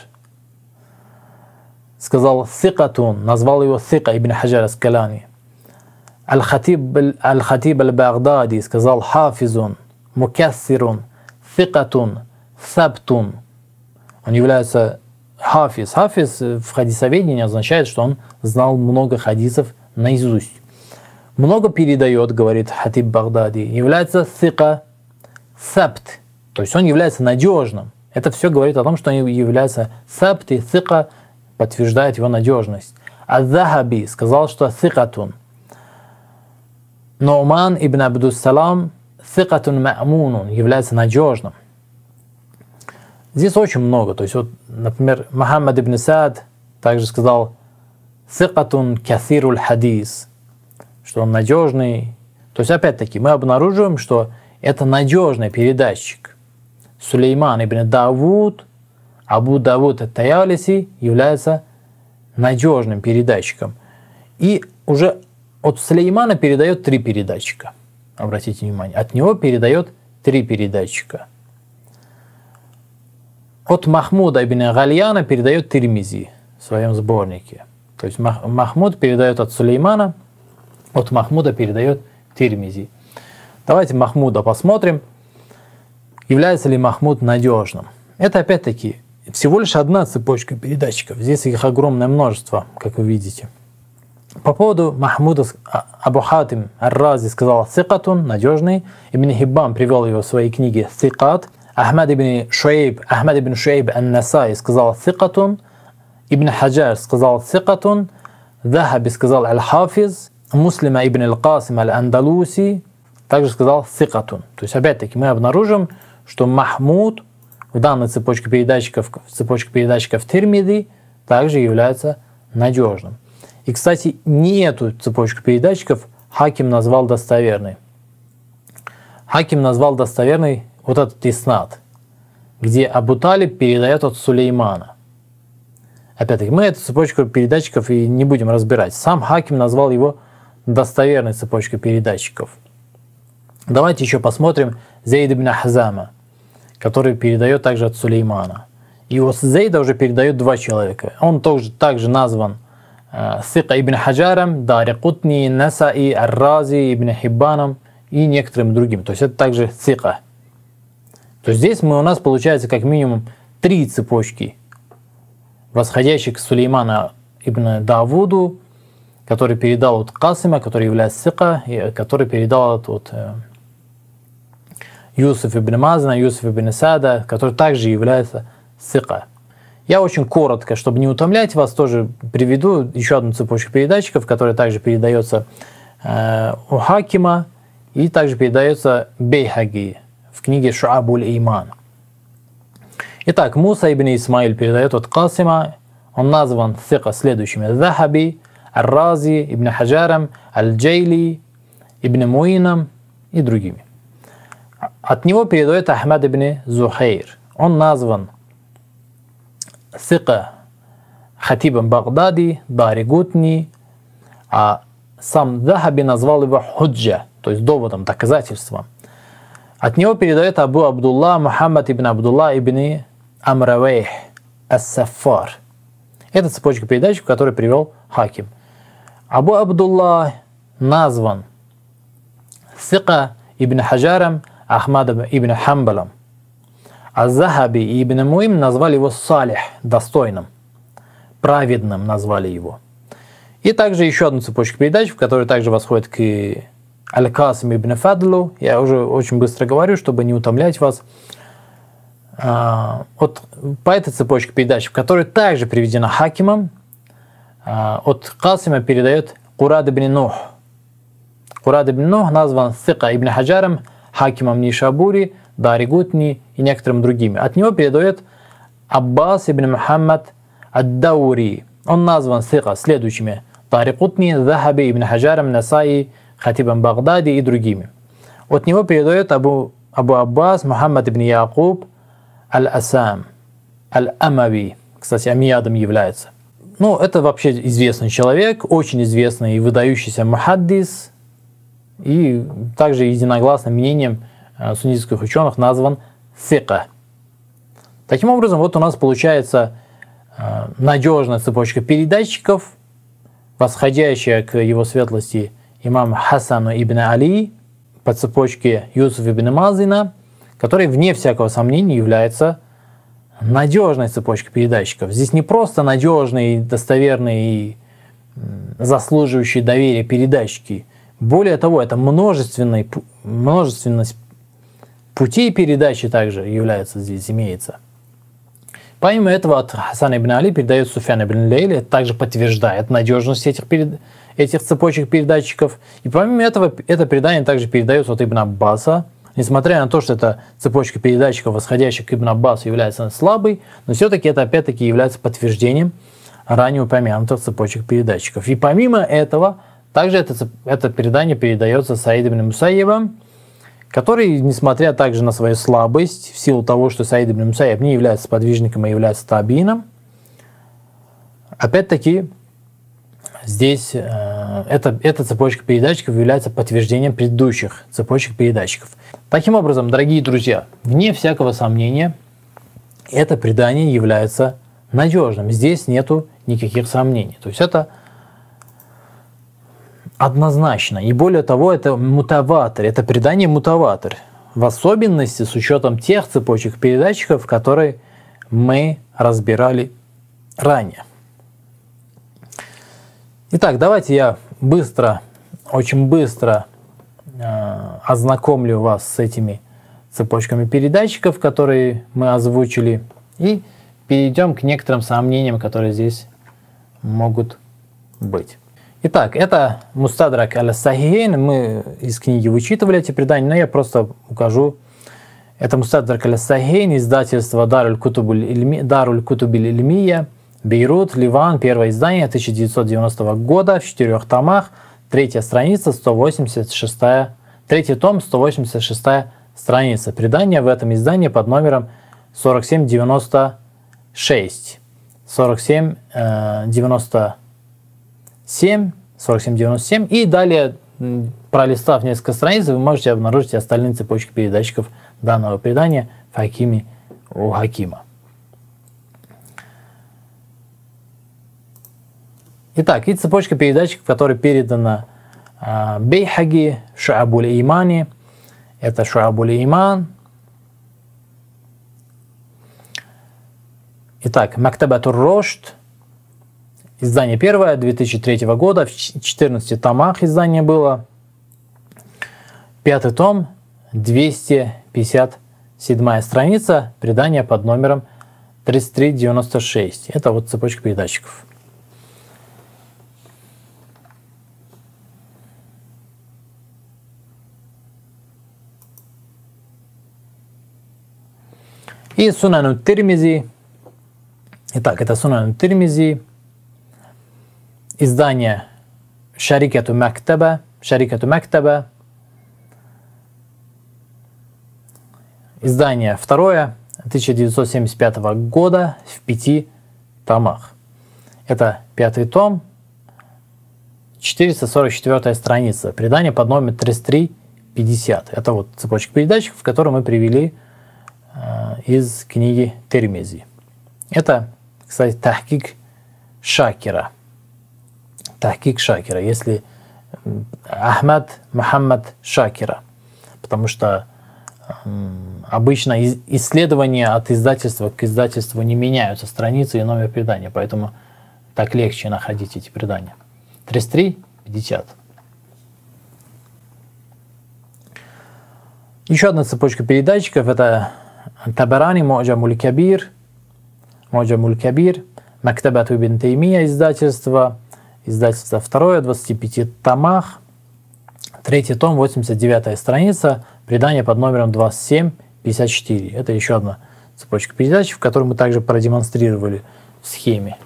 сказал сикатун, назвал его сика, Ибн Хаджар ас-Скалани. Аль-Хатиб аль-Хатиб аль-Багдади сказал хафизун, мукассирун, сикатун, сабтун. Он является хафиз. Хафиз в хадисоведении означает, что он знал много хадисов наизусть. Много передает, говорит Хатиб Багдади, является сика, сабт, то есть он является надежным. Это все говорит о том, что он является сабт, и сика подтверждает его надежность. Ад-Захаби сказал, что сикатун. Ну'ман ибн Абдус-Салам сикатун ма'мунун, является надежным. Здесь очень много. То есть, вот, например, Мухаммад ибн Саад также сказал сикатун каthируль хадис, что он надежный. То есть, опять-таки, мы обнаруживаем, что это надежный передатчик. Сулейман ибн Давуд, Абу Давуд ат-Таялиси является надежным передатчиком. И уже от Сулеймана передает три передатчика. Обратите внимание, от него передает три передатчика. От Махмуда ибн Гальяна передает Тирмизи в своем сборнике. То есть Махмуд передает от Сулеймана, от Махмуда передает Тирмизи. Давайте Махмуда посмотрим, является ли Махмуд надежным. Это опять-таки всего лишь одна цепочка передатчиков. Здесь их огромное множество, как вы видите. По поводу Махмуда Абу Хатим ар-Рази сказал сикатун, надежный. Ибн Хиббан привел его в своей книге сикат. Ахмад ибн Шуайб, Ахмад ибн Шуайб ан-Насаи сказал «Сикатун», Ибн Хаджар сказал «Сикатун», Захаби сказал «Аль-Хафиз», Муслима ибн Аль-Касим Аль-Андалуси также сказал «Сикатун». То есть опять-таки мы обнаружим, что Махмуд в данной цепочке передатчиков, цепочке передатчиков Тирмиди также является надежным. И, кстати, не эту цепочку передатчиков Хаким назвал достоверной. Хаким назвал достоверной вот этот иснад, где Абу Талиб передает от Сулеймана. Опять-таки, мы эту цепочку передатчиков и не будем разбирать. Сам Хаким назвал его достоверной цепочкой передатчиков. Давайте еще посмотрим Зейд ибн Хазама, который передает также от Сулеймана. И от Зейда уже передают два человека. Он тоже также назван э, Сика ибн Хаджаром, Дари Кутни, Насаи, Ар-Рази, ибн Хиббаном и некоторым другим. То есть это также Сика. То есть здесь мы, у нас получается как минимум три цепочки, восходящие к Сулеймана ибн Давуду, который передал от Касима, который является Сика, и который передал от, от э, Юсуф ибн Мазна, Юсуф ибн Сада, который также является Сика. Я очень коротко, чтобы не утомлять вас, тоже приведу еще одну цепочку передатчиков, которая также передается э, у Хакима и также передается Бейхаги в книге Шуабуль Иман. Итак, Муса ибн Исмаиль передает от Касима, он назван Сика следующими: Захаби, Ар-Рази, ибн Хаджарам, Аль-Джейли, ибн Муинам и другими. От него передает Ахмад ибн Зухайр. Он назван Сика Хатибом Багдади, Дари Гутни, а сам Захаби назвал его Худжа, то есть доводом, доказательством. От него передает Абу Абдулла Мухаммад ибн Абдулла ибн Амравейх ас-Сафар. Это цепочка передач, которую привел Хаким. Абу Абдулла назван Сика ибн Хаджаром, Ахмадом ибн Хамбалом. А Захаби и ибн Муим назвали его Салих, достойным, праведным назвали его. И также еще одну цепочку передач, в которой также восходит к Аль-Касим ибн Фадлу. Я уже очень быстро говорю, чтобы не утомлять вас. От, по этой цепочке передач, в которой также приведена Хакимом, от Касима передает Курад ибн Нух. Курад ибн Нух назван Сика ибн Хаджаром, Хакимом Нишабури, Дари Гутни и некоторым другими. От него передает Аббас ибн Мухаммад ад-Даури. Он назван Сика следующими: Дари Гутни, Захаби ибн Хаджаром, Насаи, Хатибом Багдади и другими. От него передает Абу, Абу Аббас Мухаммад ибн Якуб Аль-Асам, Аль-Амави. Кстати, амиядом является. Ну, это вообще известный человек, очень известный и выдающийся мухаддис, и также единогласным мнением суннитских ученых назван Сика. Таким образом, вот у нас получается надежная цепочка передатчиков, восходящая к его светлости имаму Хасану ибн Али по цепочке Юсуф ибн Мазина, который, вне всякого сомнения, является надежной цепочкой передатчиков. Здесь не просто надежные, достоверные и заслуживающие доверия передатчики. Более того, это множественный, множественность путей передачи также является здесь, имеется. Помимо этого, от Хасана ибн Али передает Суфьян ибн Лейль, это также подтверждает надежность этих, перед... этих цепочек передатчиков. И помимо этого, это предание также передается от Ибн Аббаса. Несмотря на то, что это цепочка передатчиков, восходящих к Ибн Аббасу, является слабой, но все-таки это опять-таки является подтверждением ранее упомянутых цепочек передатчиков. И помимо этого, также это, это предание передается Саид ибн Мусайебом, который, несмотря также на свою слабость, в силу того, что Саид ибн Мусайеб не является подвижником, а является табиином, опять-таки здесь э, эта, эта цепочка передатчиков является подтверждением предыдущих цепочек передатчиков. Таким образом, дорогие друзья, вне всякого сомнения, это предание является надежным. Здесь нету никаких сомнений. То есть это однозначно. И более того, это мутаватор, это предание мутаватор. В особенности с учетом тех цепочек передатчиков, которые мы разбирали ранее. Итак, давайте я быстро, очень быстро э, ознакомлю вас с этими цепочками передатчиков, которые мы озвучили, и перейдем к некоторым сомнениям, которые здесь могут быть. Итак, это Мустадрак аль-Сахихейн. Мы из книги вычитывали эти предания, но я просто укажу. Это Мустадрак аль-Сахихейн, издательство Даруль Кутубуль Ильмия, Бейрут, Ливан, первое издание тысяча девятьсот девяностого года, в четырех томах, третья страница, сто восемьдесят шестая, третий том, сто восемьдесят шестая страница. Предание в этом издании под номером сорок семь девяносто шесть. сорок семь девяносто семь, сорок семь девяносто семь, и далее, пролистав несколько страниц, вы можете обнаружить остальные цепочки передатчиков данного предания в Хакиме у Хакима. Итак, и цепочка передатчиков, которая передана э, Бейхаги, Шуабуль Имани, это Шуабуль Иман. Итак, Мактабатур Рошд, издание первое, две тысячи третьего года, в четырнадцати томах издание было. Пятый том, двести пятьдесят седьмая страница, предание под номером тридцать три девяносто шесть. Это вот цепочка передатчиков. И Сунан Тирмизи. Итак, это Сунан Тирмизи. Издание Шарикату Мактаба. Шарикату Мактаба. Издание второе, тысяча девятьсот семьдесят пятого года, в пяти томах. Это пятый том, четыреста сорок четвёртая страница. Предание под номером тридцать три пятьдесят. Это вот цепочка передатчиков, которую мы привели э, из книги Тирмизи. Это, кстати, Тахкик Шакира. Тахкик Шакира, если Ахмад Мухаммад Шакира. Потому что э, обычно из, исследования от издательства к издательству не меняются страницы и номер предания, поэтому так легче находить эти предания. тридцать три пятьдесят. Еще одна цепочка передатчиков — это Табарани Му'джамуль Кабир, Му'джамуль Кабир, Мактабат Ибн Таймия издательство, издательство второе, в двадцати пяти томах, третий том, восемьдесят девятая страница, предание под номером двадцать семь пятьдесят четыре. Это еще одна цепочка передатчиков, которую мы также продемонстрировали в схеме.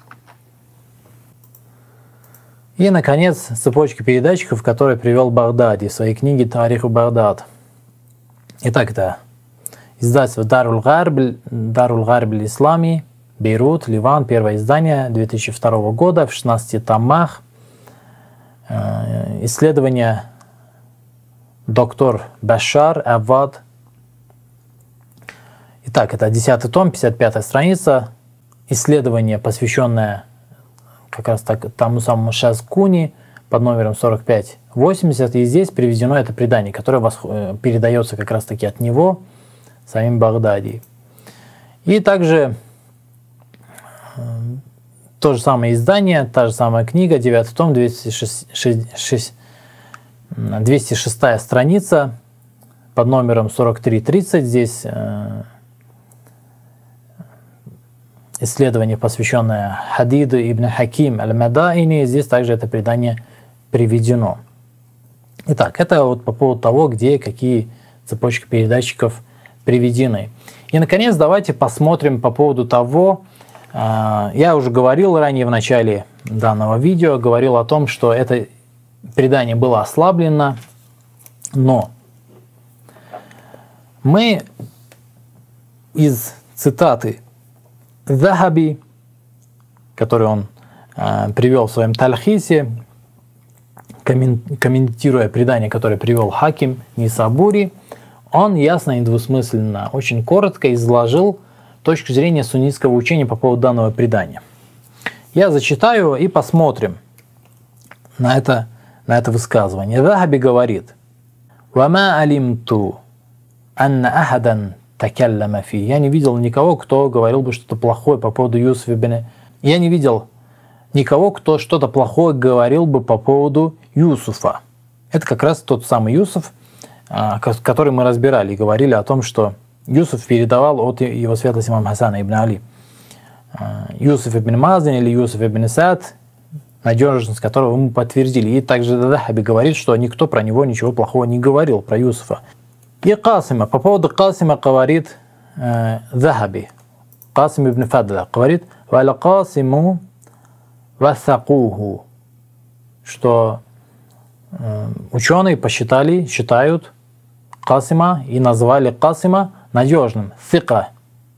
И, наконец, цепочки передатчиков, которые привел Багдади в своей книге «Тариху Багдад». Итак, это издательство Даруль Гарбль, Даруль Гарбль Ислами, Бейрут, Ливан, первое издание две тысячи второго года, в шестнадцати томах. Исследование доктор Башар Авад. Итак, это десятый том, пятьдесят пятая страница. Исследование, посвященное как раз так, тому самому Шазкуни под номером сорок пять восемьдесят. И здесь приведено это предание, которое вас, э, передается как раз таки от него, самим Багдади. И также э, то же самое издание, та же самая книга, девятый том, двести шестая страница под номером сорок три тридцать. Здесь э, исследование, посвященное Хадиду ибн Хаким аль-Мадаини. Здесь также это предание приведено. Итак, это вот по поводу того, где какие цепочки передатчиков приведены. И, наконец, давайте посмотрим по поводу того, э, я уже говорил ранее в начале данного видео, говорил о том, что это предание было ослаблено, но мы из цитаты Захаби, который он э, привел в своем Тальхисе, коммен, комментируя предание, которое привел Хаким Нисабури, он ясно и недвусмысленно, очень коротко изложил точку зрения суннитского учения по поводу данного предания. Я зачитаю и посмотрим на это, на это высказывание. Захаби говорит: «Вама алимту анна ахадан такаллама фи». Я не видел никого, кто говорил бы что-то плохое по поводу Юсуфа ибн... Я не видел никого, кто что-то плохое говорил бы по поводу Юсуфа. Это как раз тот самый Юсуф, который мы разбирали и говорили о том, что Юсуф передавал от его светлости имама Хасана ибн Али. Юсуф ибн Мазин или Юсуф ибн Саад, надежность которого мы подтвердили. И также Захаби говорит, что никто про него ничего плохого не говорил, про Юсуфа. И Касима, по поводу Касима говорит э, Захаби, Касим ибн Фадла, говорит, «Валя Касиму васакуху», что э, ученые посчитали, считают Касима и назвали Касима надежным, сика.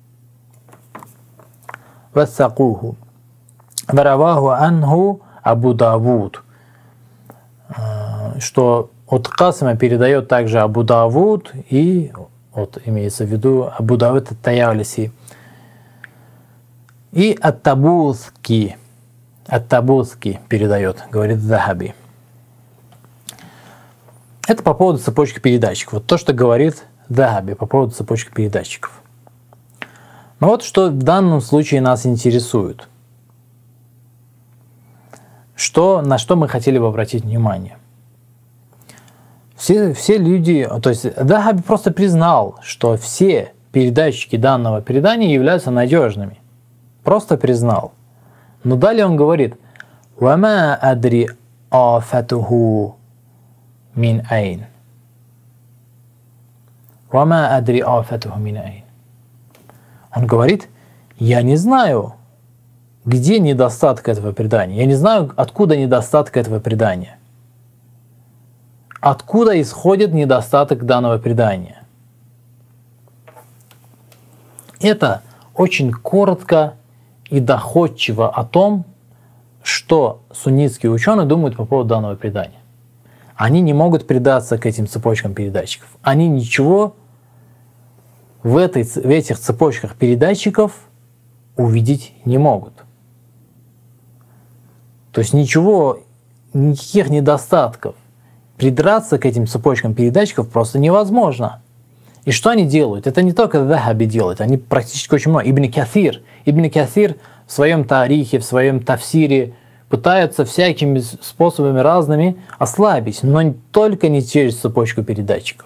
Васакуху. Вараваху анху Абу Давуд, что от Касима передает также Абу Давуд и, вот имеется в виду Абу Давуд ат-Таялиси, и ат-Табузки, ат-Табузки передает, говорит Захаби. Это по поводу цепочки передатчиков. Вот то, что говорит Захаби по поводу цепочки передатчиков. Но вот что в данном случае нас интересует. Что, на что мы хотели бы обратить внимание? Все, все люди, то есть Захаби просто признал, что все передатчики данного передания являются надежными. Просто признал. Но далее он говорит, «Вама адри афатуху мин айн». «Вама адри афатуху мин айн». Он говорит, я не знаю, где недостаток этого предания. Я не знаю, откуда недостаток этого предания. Откуда исходит недостаток данного предания. Это очень коротко и доходчиво о том, что суннитские ученые думают по поводу данного предания. Они не могут предаться к этим цепочкам передатчиков. Они ничего в, этой, в этих цепочках передатчиков увидеть не могут. То есть ничего, никаких недостатков придраться к этим цепочкам передатчиков просто невозможно. И что они делают? Это не только Захаби делает, они практически очень много. Ибн Кафир, Ибн Кафир в своем тарихе, в своем тафсире пытаются всякими способами разными ослабить, но только не через цепочку передатчиков.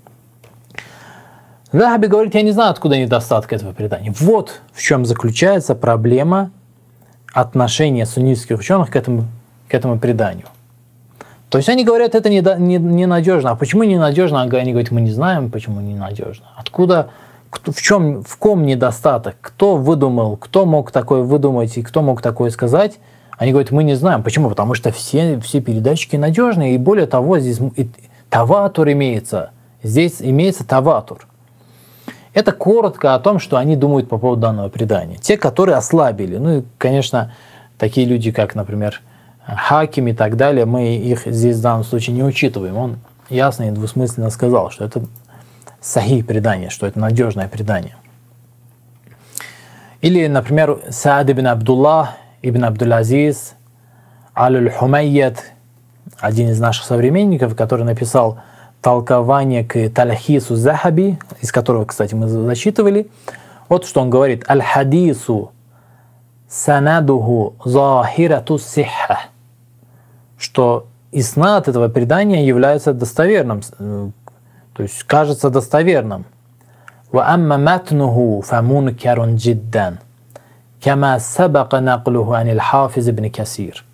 Захаби говорит, я не знаю, откуда недостаток этого предания. Вот в чем заключается проблема отношения суннитских ученых к этому, к этому преданию. То есть они говорят, это ненадежно. А почему ненадежно? Они говорят, мы не знаем, почему ненадежно. Откуда, кто, в чем, в ком недостаток? Кто выдумал, кто мог такое выдумать и кто мог такое сказать? Они говорят, мы не знаем. Почему? Потому что все, все передатчики надежные. И более того, здесь и, таватур имеется. Здесь имеется таватур. Это коротко о том, что они думают по поводу данного предания. Те, которые ослабили. Ну и, конечно, такие люди, как, например, Хаким и так далее, мы их здесь в данном случае не учитываем. Он ясно и двусмысленно сказал, что это сахи предание, что это надежное предание. Или, например, Саад ибн Абдуллах, ибн Абдул-Азиз, Аль-Хумайят, один из наших современников, который написал толкование к Талхису Захаби, из которого, кстати, мы зачитывали. Вот что он говорит. Аль-хадису санадуху захирату сихха. Что иснад этого предания является достоверным, то есть кажется достоверным. Ва амма матнуху фамункарун джиддан, кама сабака наклуху анил хафиз ибн Касир.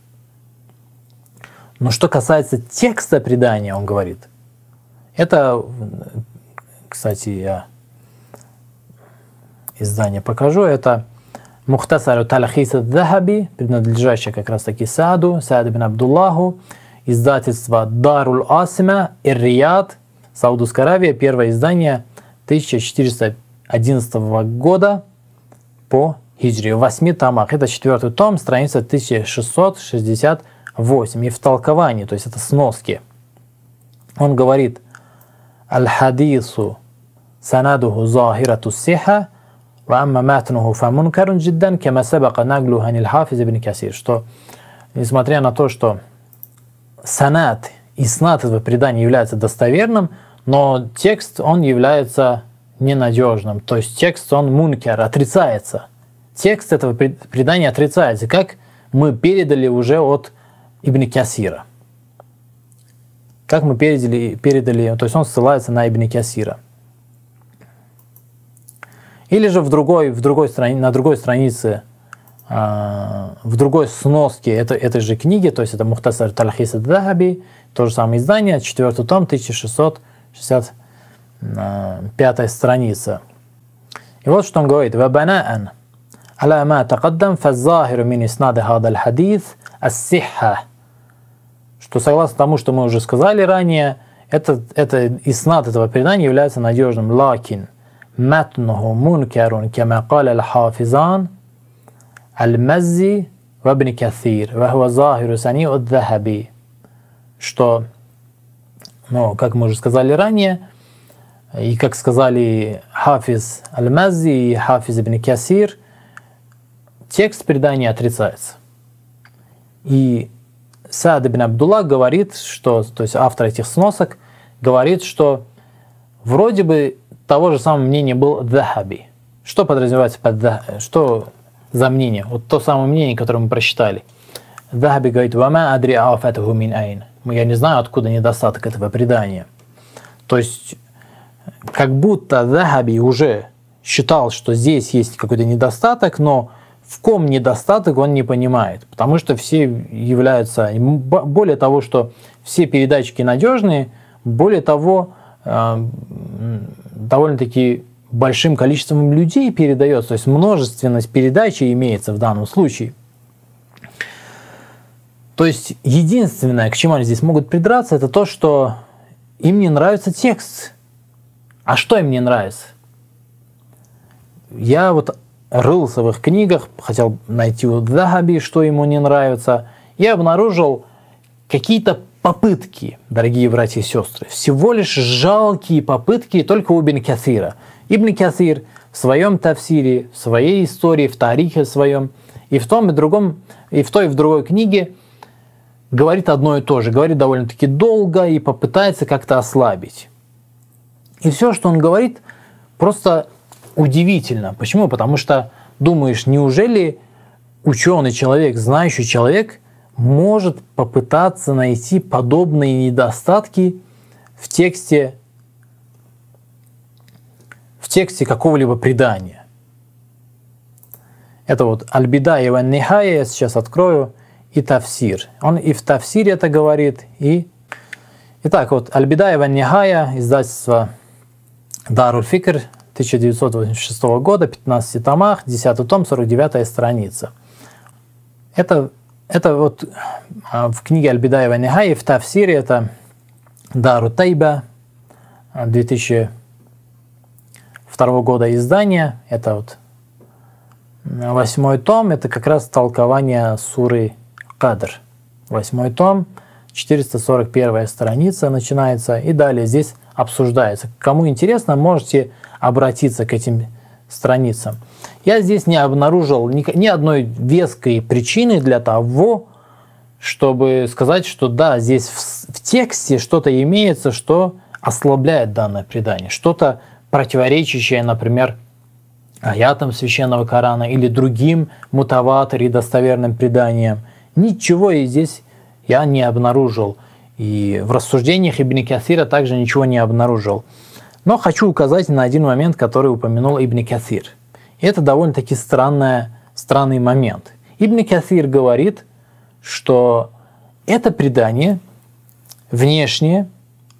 Но что касается текста предания, он говорит, это, кстати, я издание покажу, это Мухтасару Талхис ад-Захаби, принадлежащее как раз таки Сааду, Саад ибн Абдуллаху, издательство Даруль Асима, Эр-Рияд, Саудовская Аравия, первое издание тысяча четыреста одиннадцатого года по хиджре, в восьми томах. Это четвертый том, страница тысяча шестьсот шестьдесят восемь. И в толковании, то есть это сноски, он говорит: «Аль-хадису санадуху захирату сиха, ва амма матнуху фамункарун джиддан, кама сабака наглуху анил хафиз ибн Касир». Что, несмотря на то, что санад и снад этого предания является достоверным, но текст, он является ненадежным. То есть текст, он мункер, отрицается. Текст этого предания отрицается, как мы передали уже от Ибн Касира. как мы передали, передали, то есть он ссылается на Ибн Касира. Или же в другой, в другой страни, на другой странице, э, в другой сноске это, этой же книги, то есть это Мухтасар Талхис ад-Дахаби, то же самое издание, четвертый том, тысяча шестьсот шестьдесят пятая страница. И вот что он говорит: «Вабанаан аля ма тақаддам фаззахиру мин иснады хадаль хадис ас-сихха». Что согласно тому, что мы уже сказали ранее, это, это иснад этого предания является надежным. Лакин матнуху мункарун кама каля аль-хафизан аль-Маззи ва Ибн Каthир ва хуа захиру сани ад-Дахаби. Что, ну, как мы уже сказали ранее, и как сказали Хафиз аль-Маззи и Хафиз Ибн Касир, текст предания отрицается. И Саад ибн Абдуллах говорит, что, то есть автор этих сносок, говорит, что вроде бы того же самого мнения был Дахаби. Что подразумевается под Дахаби? Что за мнение? Вот то самое мнение, которое мы прочитали. Дахаби говорит: «Вама адри афатуху мин айн». Я не знаю, откуда недостаток этого предания. То есть, как будто Дахаби уже считал, что здесь есть какой-то недостаток, но в ком недостаток он не понимает, потому что все являются, более того, что все передатчики надежные, более того, довольно-таки большим количеством людей передается, то есть множественность передачи имеется в данном случае. То есть единственное, к чему они здесь могут придраться, это то, что им не нравится текст. А что им не нравится? Я вот рылся в их книгах, хотел найти у Дахаби, что ему не нравится. Я обнаружил какие-то попытки, дорогие братья и сестры, всего лишь жалкие попытки только у Ибн Каthира. Ибн Каthир в своем тафсире, в своей истории, в тарихе своем, и в том и другом, и в той и в другой книге говорит одно и то же, говорит довольно-таки долго и попытается как-то ослабить. И все, что он говорит, просто удивительно. Почему? Потому что думаешь, неужели ученый человек, знающий человек, может попытаться найти подобные недостатки в тексте, в тексте какого-либо предания? Это вот Аль-Бидая ва Нихая, я сейчас открою, и Тафсир. Он и в Тафсире это говорит, и... Итак, вот Аль-Бидая ва Нихая, издательство Даруль Фикр, тысяча девятьсот восемьдесят шестого года, пятнадцати томах, десятый том, сорок девятая страница. Это, это вот в книге Аль-Бидая ва Нихая, в Тафсире, это Дару Тайба, две тысячи второго года издания, это вот восьмой том, это как раз толкование суры Кадр. Восьмой том, четыреста сорок первая страница начинается, и далее здесь обсуждается. Кому интересно, можете обратиться к этим страницам. Я здесь не обнаружил ни, ни одной веской причины для того, чтобы сказать, что да, здесь в, в тексте что-то имеется, что ослабляет данное предание, что-то противоречащее, например, аятам священного Корана или другим мутаватор и достоверным преданиям. Ничего и здесь я не обнаружил. И в рассуждениях Ибн Каthира также ничего не обнаружил. Но хочу указать на один момент, который упомянул Ибн Каthир. И это довольно-таки странная, странный момент. Ибн Каthир говорит, что это предание внешнее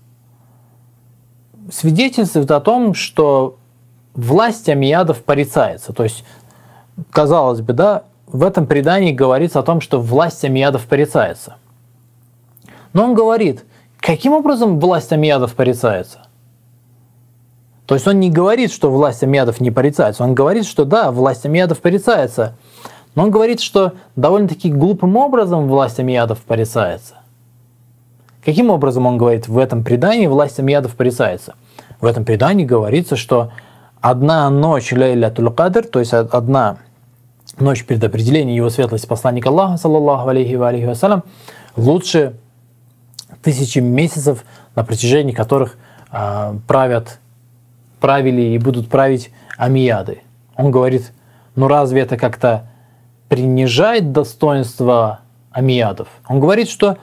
свидетельствует о том, что власть аммиядов порицается. То есть, казалось бы, да, в этом предании говорится о том, что власть аммиядов порицается. Но он говорит, каким образом власть аммиядов порицается? То есть он не говорит, что власть аммиядов не порицается. Он говорит, что да, власть аммиядов порицается. Но он говорит, что довольно-таки глупым образом власть аммиядов порицается. Каким образом он говорит, в этом предании власть аммиядов порицается? В этом предании говорится, что одна ночь Лейлятуль Кадр, то есть одна ночь перед определением его светлости посланника Аллаха, саллаллаху алейхи ва алейхи вассалям, лучше тысячи месяцев, на протяжении которых э, правят, правили и будут править аммияды. Он говорит, ну разве это как-то принижает достоинство аммиядов? Он говорит, что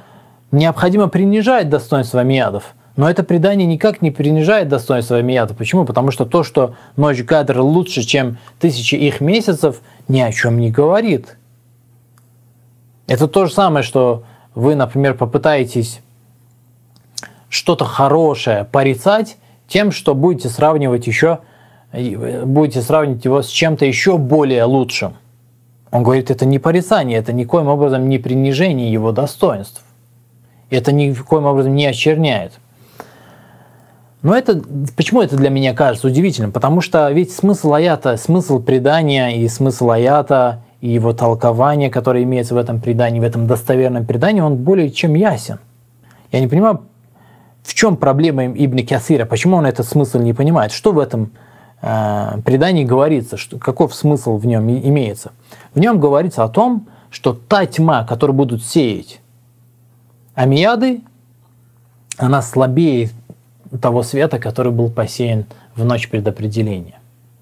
необходимо принижать достоинство амиядов. Но это предание никак не принижает достоинство амиядов. Почему? Потому что то, что ночь Кадр лучше, чем тысячи их месяцев, ни о чем не говорит. Это то же самое, что вы, например, попытаетесь что-то хорошее порицать тем, что будете сравнивать еще, будете сравнивать его с чем-то еще более лучшим. Он говорит, это не порицание, это никоим образом не принижение его достоинств. Это никоим образом не очерняет. Но это, почему это для меня кажется удивительным? Потому что ведь смысл аята, смысл предания и смысл аята, и его толкование, которое имеется в этом предании, в этом достоверном предании, он более чем ясен. Я не понимаю, в чем проблема Ибн Касира, почему он этот смысл не понимает, что в этом э, предании говорится, что, каков смысл в нем имеется. В нем говорится о том, что та тьма, которую будут сеять амияды, она слабее того света, который был посеян в ночь предопределения.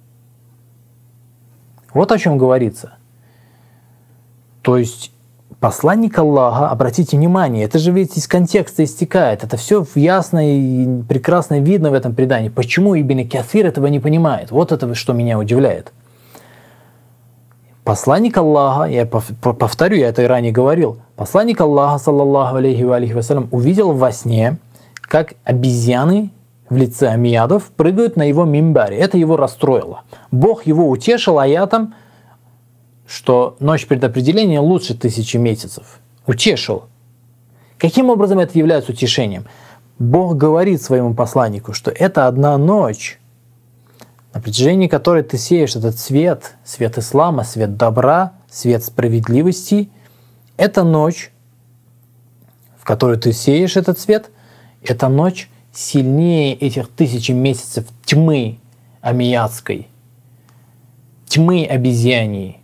Вот о чем говорится. То есть посланник Аллаха, обратите внимание, это же ведь из контекста истекает, это все ясно и прекрасно видно в этом предании. Почему Ибн Касир этого не понимает? Вот это, что меня удивляет. Посланник Аллаха, я повторю, я это и ранее говорил, посланник Аллаха, саллаллаху алейхи ва алейхи вассалям, увидел во сне, как обезьяны в лице амиядов прыгают на его мимбаре. Это его расстроило. Бог его утешил аятом, что ночь предопределения лучше тысячи месяцев. Утешил. Каким образом это является утешением? Бог говорит своему посланнику, что это одна ночь, на протяжении которой ты сеешь этот свет, свет ислама, свет добра, свет справедливости. Это ночь, в которой ты сеешь этот свет, эта ночь сильнее этих тысячи месяцев тьмы амиядской, тьмы обезьяньей.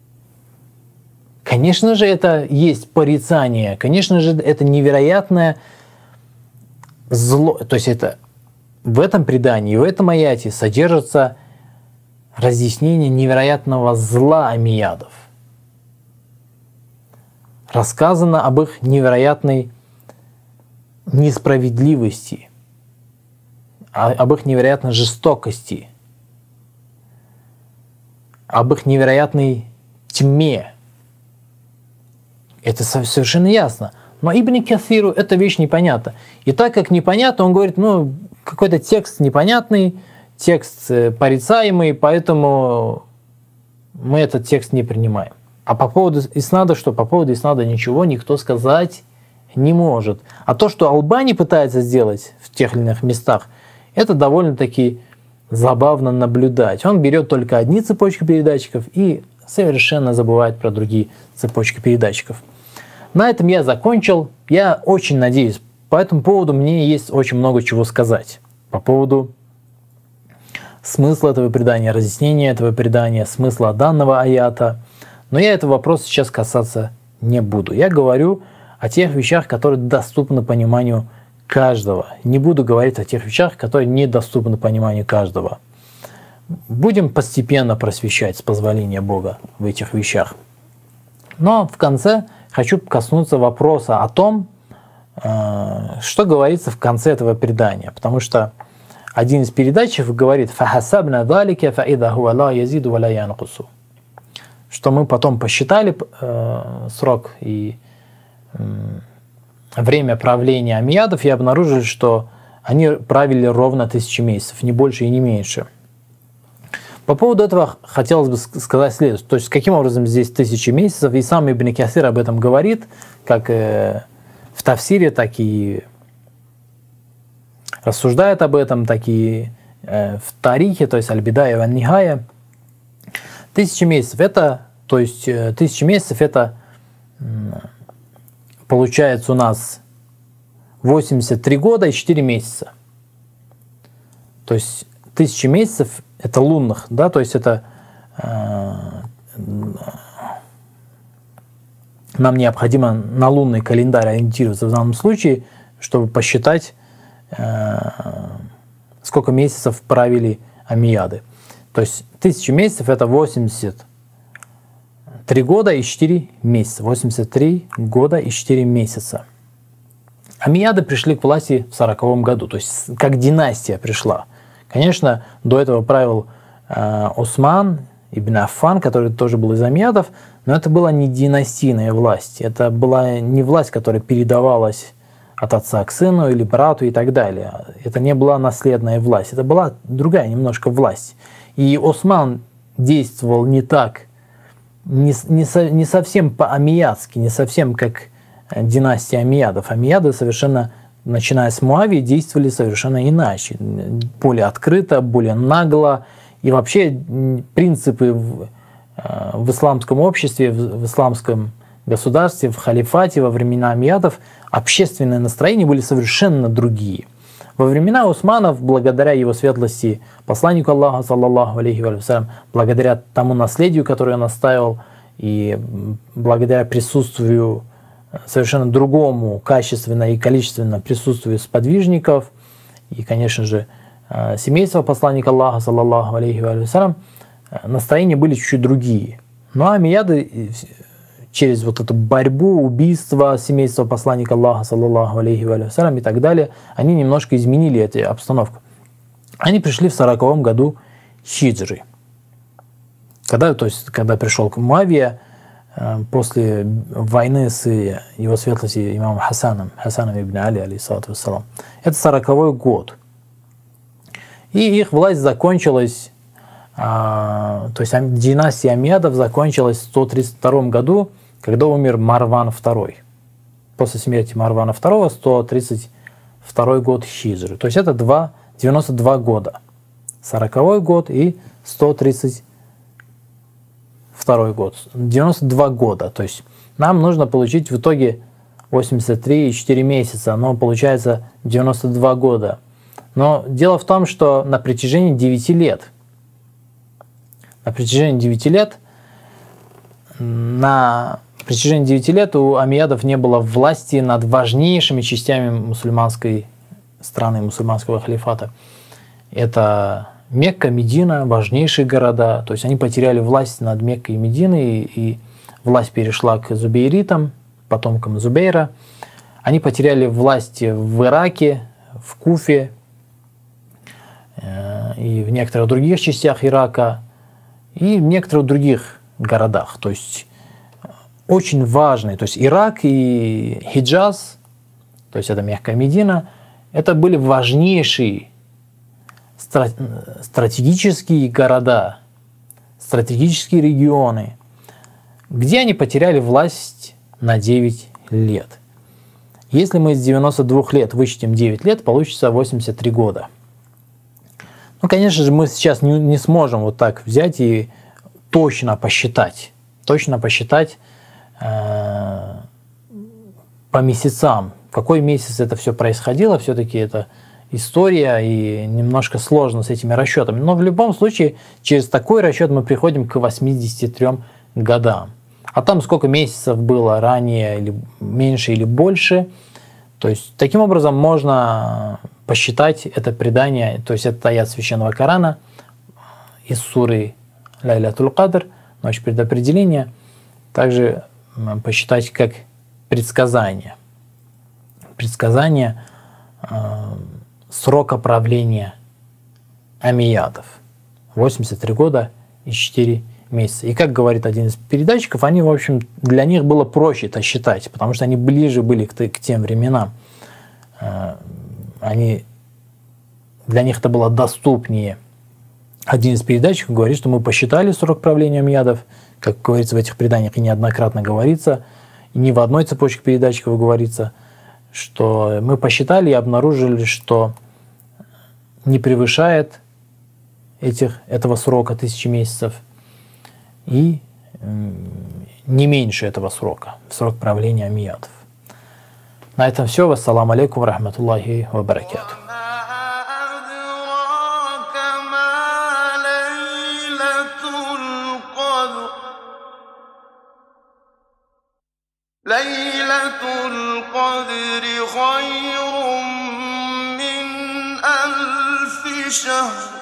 Конечно же, это есть порицание, конечно же, это невероятное зло. То есть это в этом предании, в этом аяте содержится разъяснение невероятного зла амиядов. Рассказано об их невероятной несправедливости, об их невероятной жестокости, об их невероятной тьме. Это совершенно ясно. Но Ибн Касиру эта вещь непонятна. И так как непонятно, он говорит, ну, какой-то текст непонятный, текст порицаемый, поэтому мы этот текст не принимаем. А по поводу иснада, что по поводу иснада ничего никто сказать не может. А то, что Албани пытается сделать в тех или иных местах, это довольно-таки забавно наблюдать. Он берет только одни цепочки передатчиков и совершенно забывает про другие цепочки передатчиков. На этом я закончил. Я очень надеюсь, по этому поводу мне есть очень много чего сказать. По поводу смысла этого предания, разъяснения этого предания, смысла данного аята. Но я этого вопроса сейчас касаться не буду. Я говорю о тех вещах, которые доступны пониманию каждого. Не буду говорить о тех вещах, которые недоступны пониманию каждого. Будем постепенно просвещать, с позволения Бога, в этих вещах. Но в конце хочу коснуться вопроса о том, что говорится в конце этого предания. Потому что один из передатчиков говорит, «Фахасабна далике фаида хуа ла язиду ва ла янкусу», что мы потом посчитали э, срок и э, время правления амиядов и обнаружили, что они правили ровно тысячи месяцев, не больше и не меньше. По поводу этого хотелось бы сказать следующее. То есть, каким образом здесь тысячи месяцев, и сам Ибн Касир об этом говорит, как э, в Тафсире, так и рассуждает об этом, так и э, в Тарихе, то есть Аль-Бидая ва Нихая. Тысячи месяцев это, то есть э, тысячи месяцев это э, получается у нас восемьдесят три года и четыре месяца. То есть тысячи месяцев это лунных, да, то есть это э, нам необходимо на лунный календарь ориентироваться в данном случае, чтобы посчитать, э, сколько месяцев правили амияды. То есть тысяча месяцев это восемьдесят три года и четыре месяца. восемьдесят три года и четыре месяца. Омейяды пришли к власти в сороковом году, то есть как династия пришла. Конечно, до этого правил э, Осман ибн Аффан, который тоже был из омейядов, но это была не династийная власть, это была не власть, которая передавалась от отца к сыну или брату и так далее. Это не была наследная власть, это была другая немножко власть. И Осман действовал не так, не, не, со, не совсем по-омейядски, не совсем как династия омейядов. Омейяды совершенно, начиная с Муавии, действовали совершенно иначе, более открыто, более нагло. И вообще принципы в, в исламском обществе, в, в исламском государстве, в халифате во времена омейядов общественные настроения были совершенно другие. Во времена Усманов, благодаря его светлости, посланнику Аллаха, саллаллаху алейхи ва саллям, благодаря тому наследию, которое он оставил, и благодаря присутствию совершенно другому, качественно и количественно присутствию сподвижников, и, конечно же, семейства посланника Аллаха, саллаллаху алейхи ва саллям, настроения были чуть-чуть другие. Но омейяды через вот эту борьбу, убийство семейства посланника Аллаха, саллаллаху алейхи ва саллям и так далее, они немножко изменили эту обстановку. Они пришли в сороковом году хиджры. Когда, то есть, когда пришел Муавия, после войны с его светлостью имамом Хасаном, Хасаном ибн Али, алейхиссалату вассалам. Это сороковой год. И их власть закончилась, то есть династия омейядов закончилась в сто тридцать втором году, когда умер Марван второй. После смерти Марвана второго сто тридцать второй год хиджры. То есть это два, девяносто два года. сороковой год и сто тридцать второй год. девяносто два года. То есть нам нужно получить в итоге восемьдесят три и четыре месяца. Но получается девяносто два года. Но дело в том, что на протяжении девяти лет, на протяжении девяти лет, на протяжении девяти лет у омейядов не было власти над важнейшими частями мусульманской страны, мусульманского халифата. Это Мекка, Медина, важнейшие города. То есть они потеряли власть над Меккой и Мединой, и власть перешла к зубейритам, потомкам Зубейра. Они потеряли власть в Ираке, в Куфе и в некоторых других частях Ирака, и в некоторых других городах. То есть очень важные, то есть Ирак и Хиджаз, то есть это Мекка и Медина, это были важнейшие стратегические города, стратегические регионы, где они потеряли власть на девять лет. Если мы из девяноста двух лет вычтем девять лет, получится восемьдесят три года. Ну, конечно же, мы сейчас не, не сможем вот так взять и точно посчитать, точно посчитать э, по месяцам, в какой месяц это все происходило, все-таки это история, и немножко сложно с этими расчетами. Но в любом случае, через такой расчет мы приходим к восьмидесяти трём годам. А там сколько месяцев было ранее, или меньше, или больше. То есть, таким образом можно посчитать это предание, то есть это аят священного Корана из суры Лайлятуль Кадр, ночь предопределения, также посчитать как предсказание. Предсказание э, срока правления омейядов. восемьдесят три года и четыре месяца. И как говорит один из передатчиков, они, в общем, для них было проще это считать, потому что они ближе были к, к тем временам. Они, для них это было доступнее. Один из передатчиков говорит, что мы посчитали срок правления омейядов, как говорится в этих преданиях и неоднократно говорится, и ни в одной цепочке передатчиков говорится, что мы посчитали и обнаружили, что не превышает этих, этого срока тысячи месяцев и не меньше этого срока, срок правления омейядов. На этом все. Вассаламу алейкум ва рахматуллахи ва баракатух. ليلة القدر خير من ألف شهر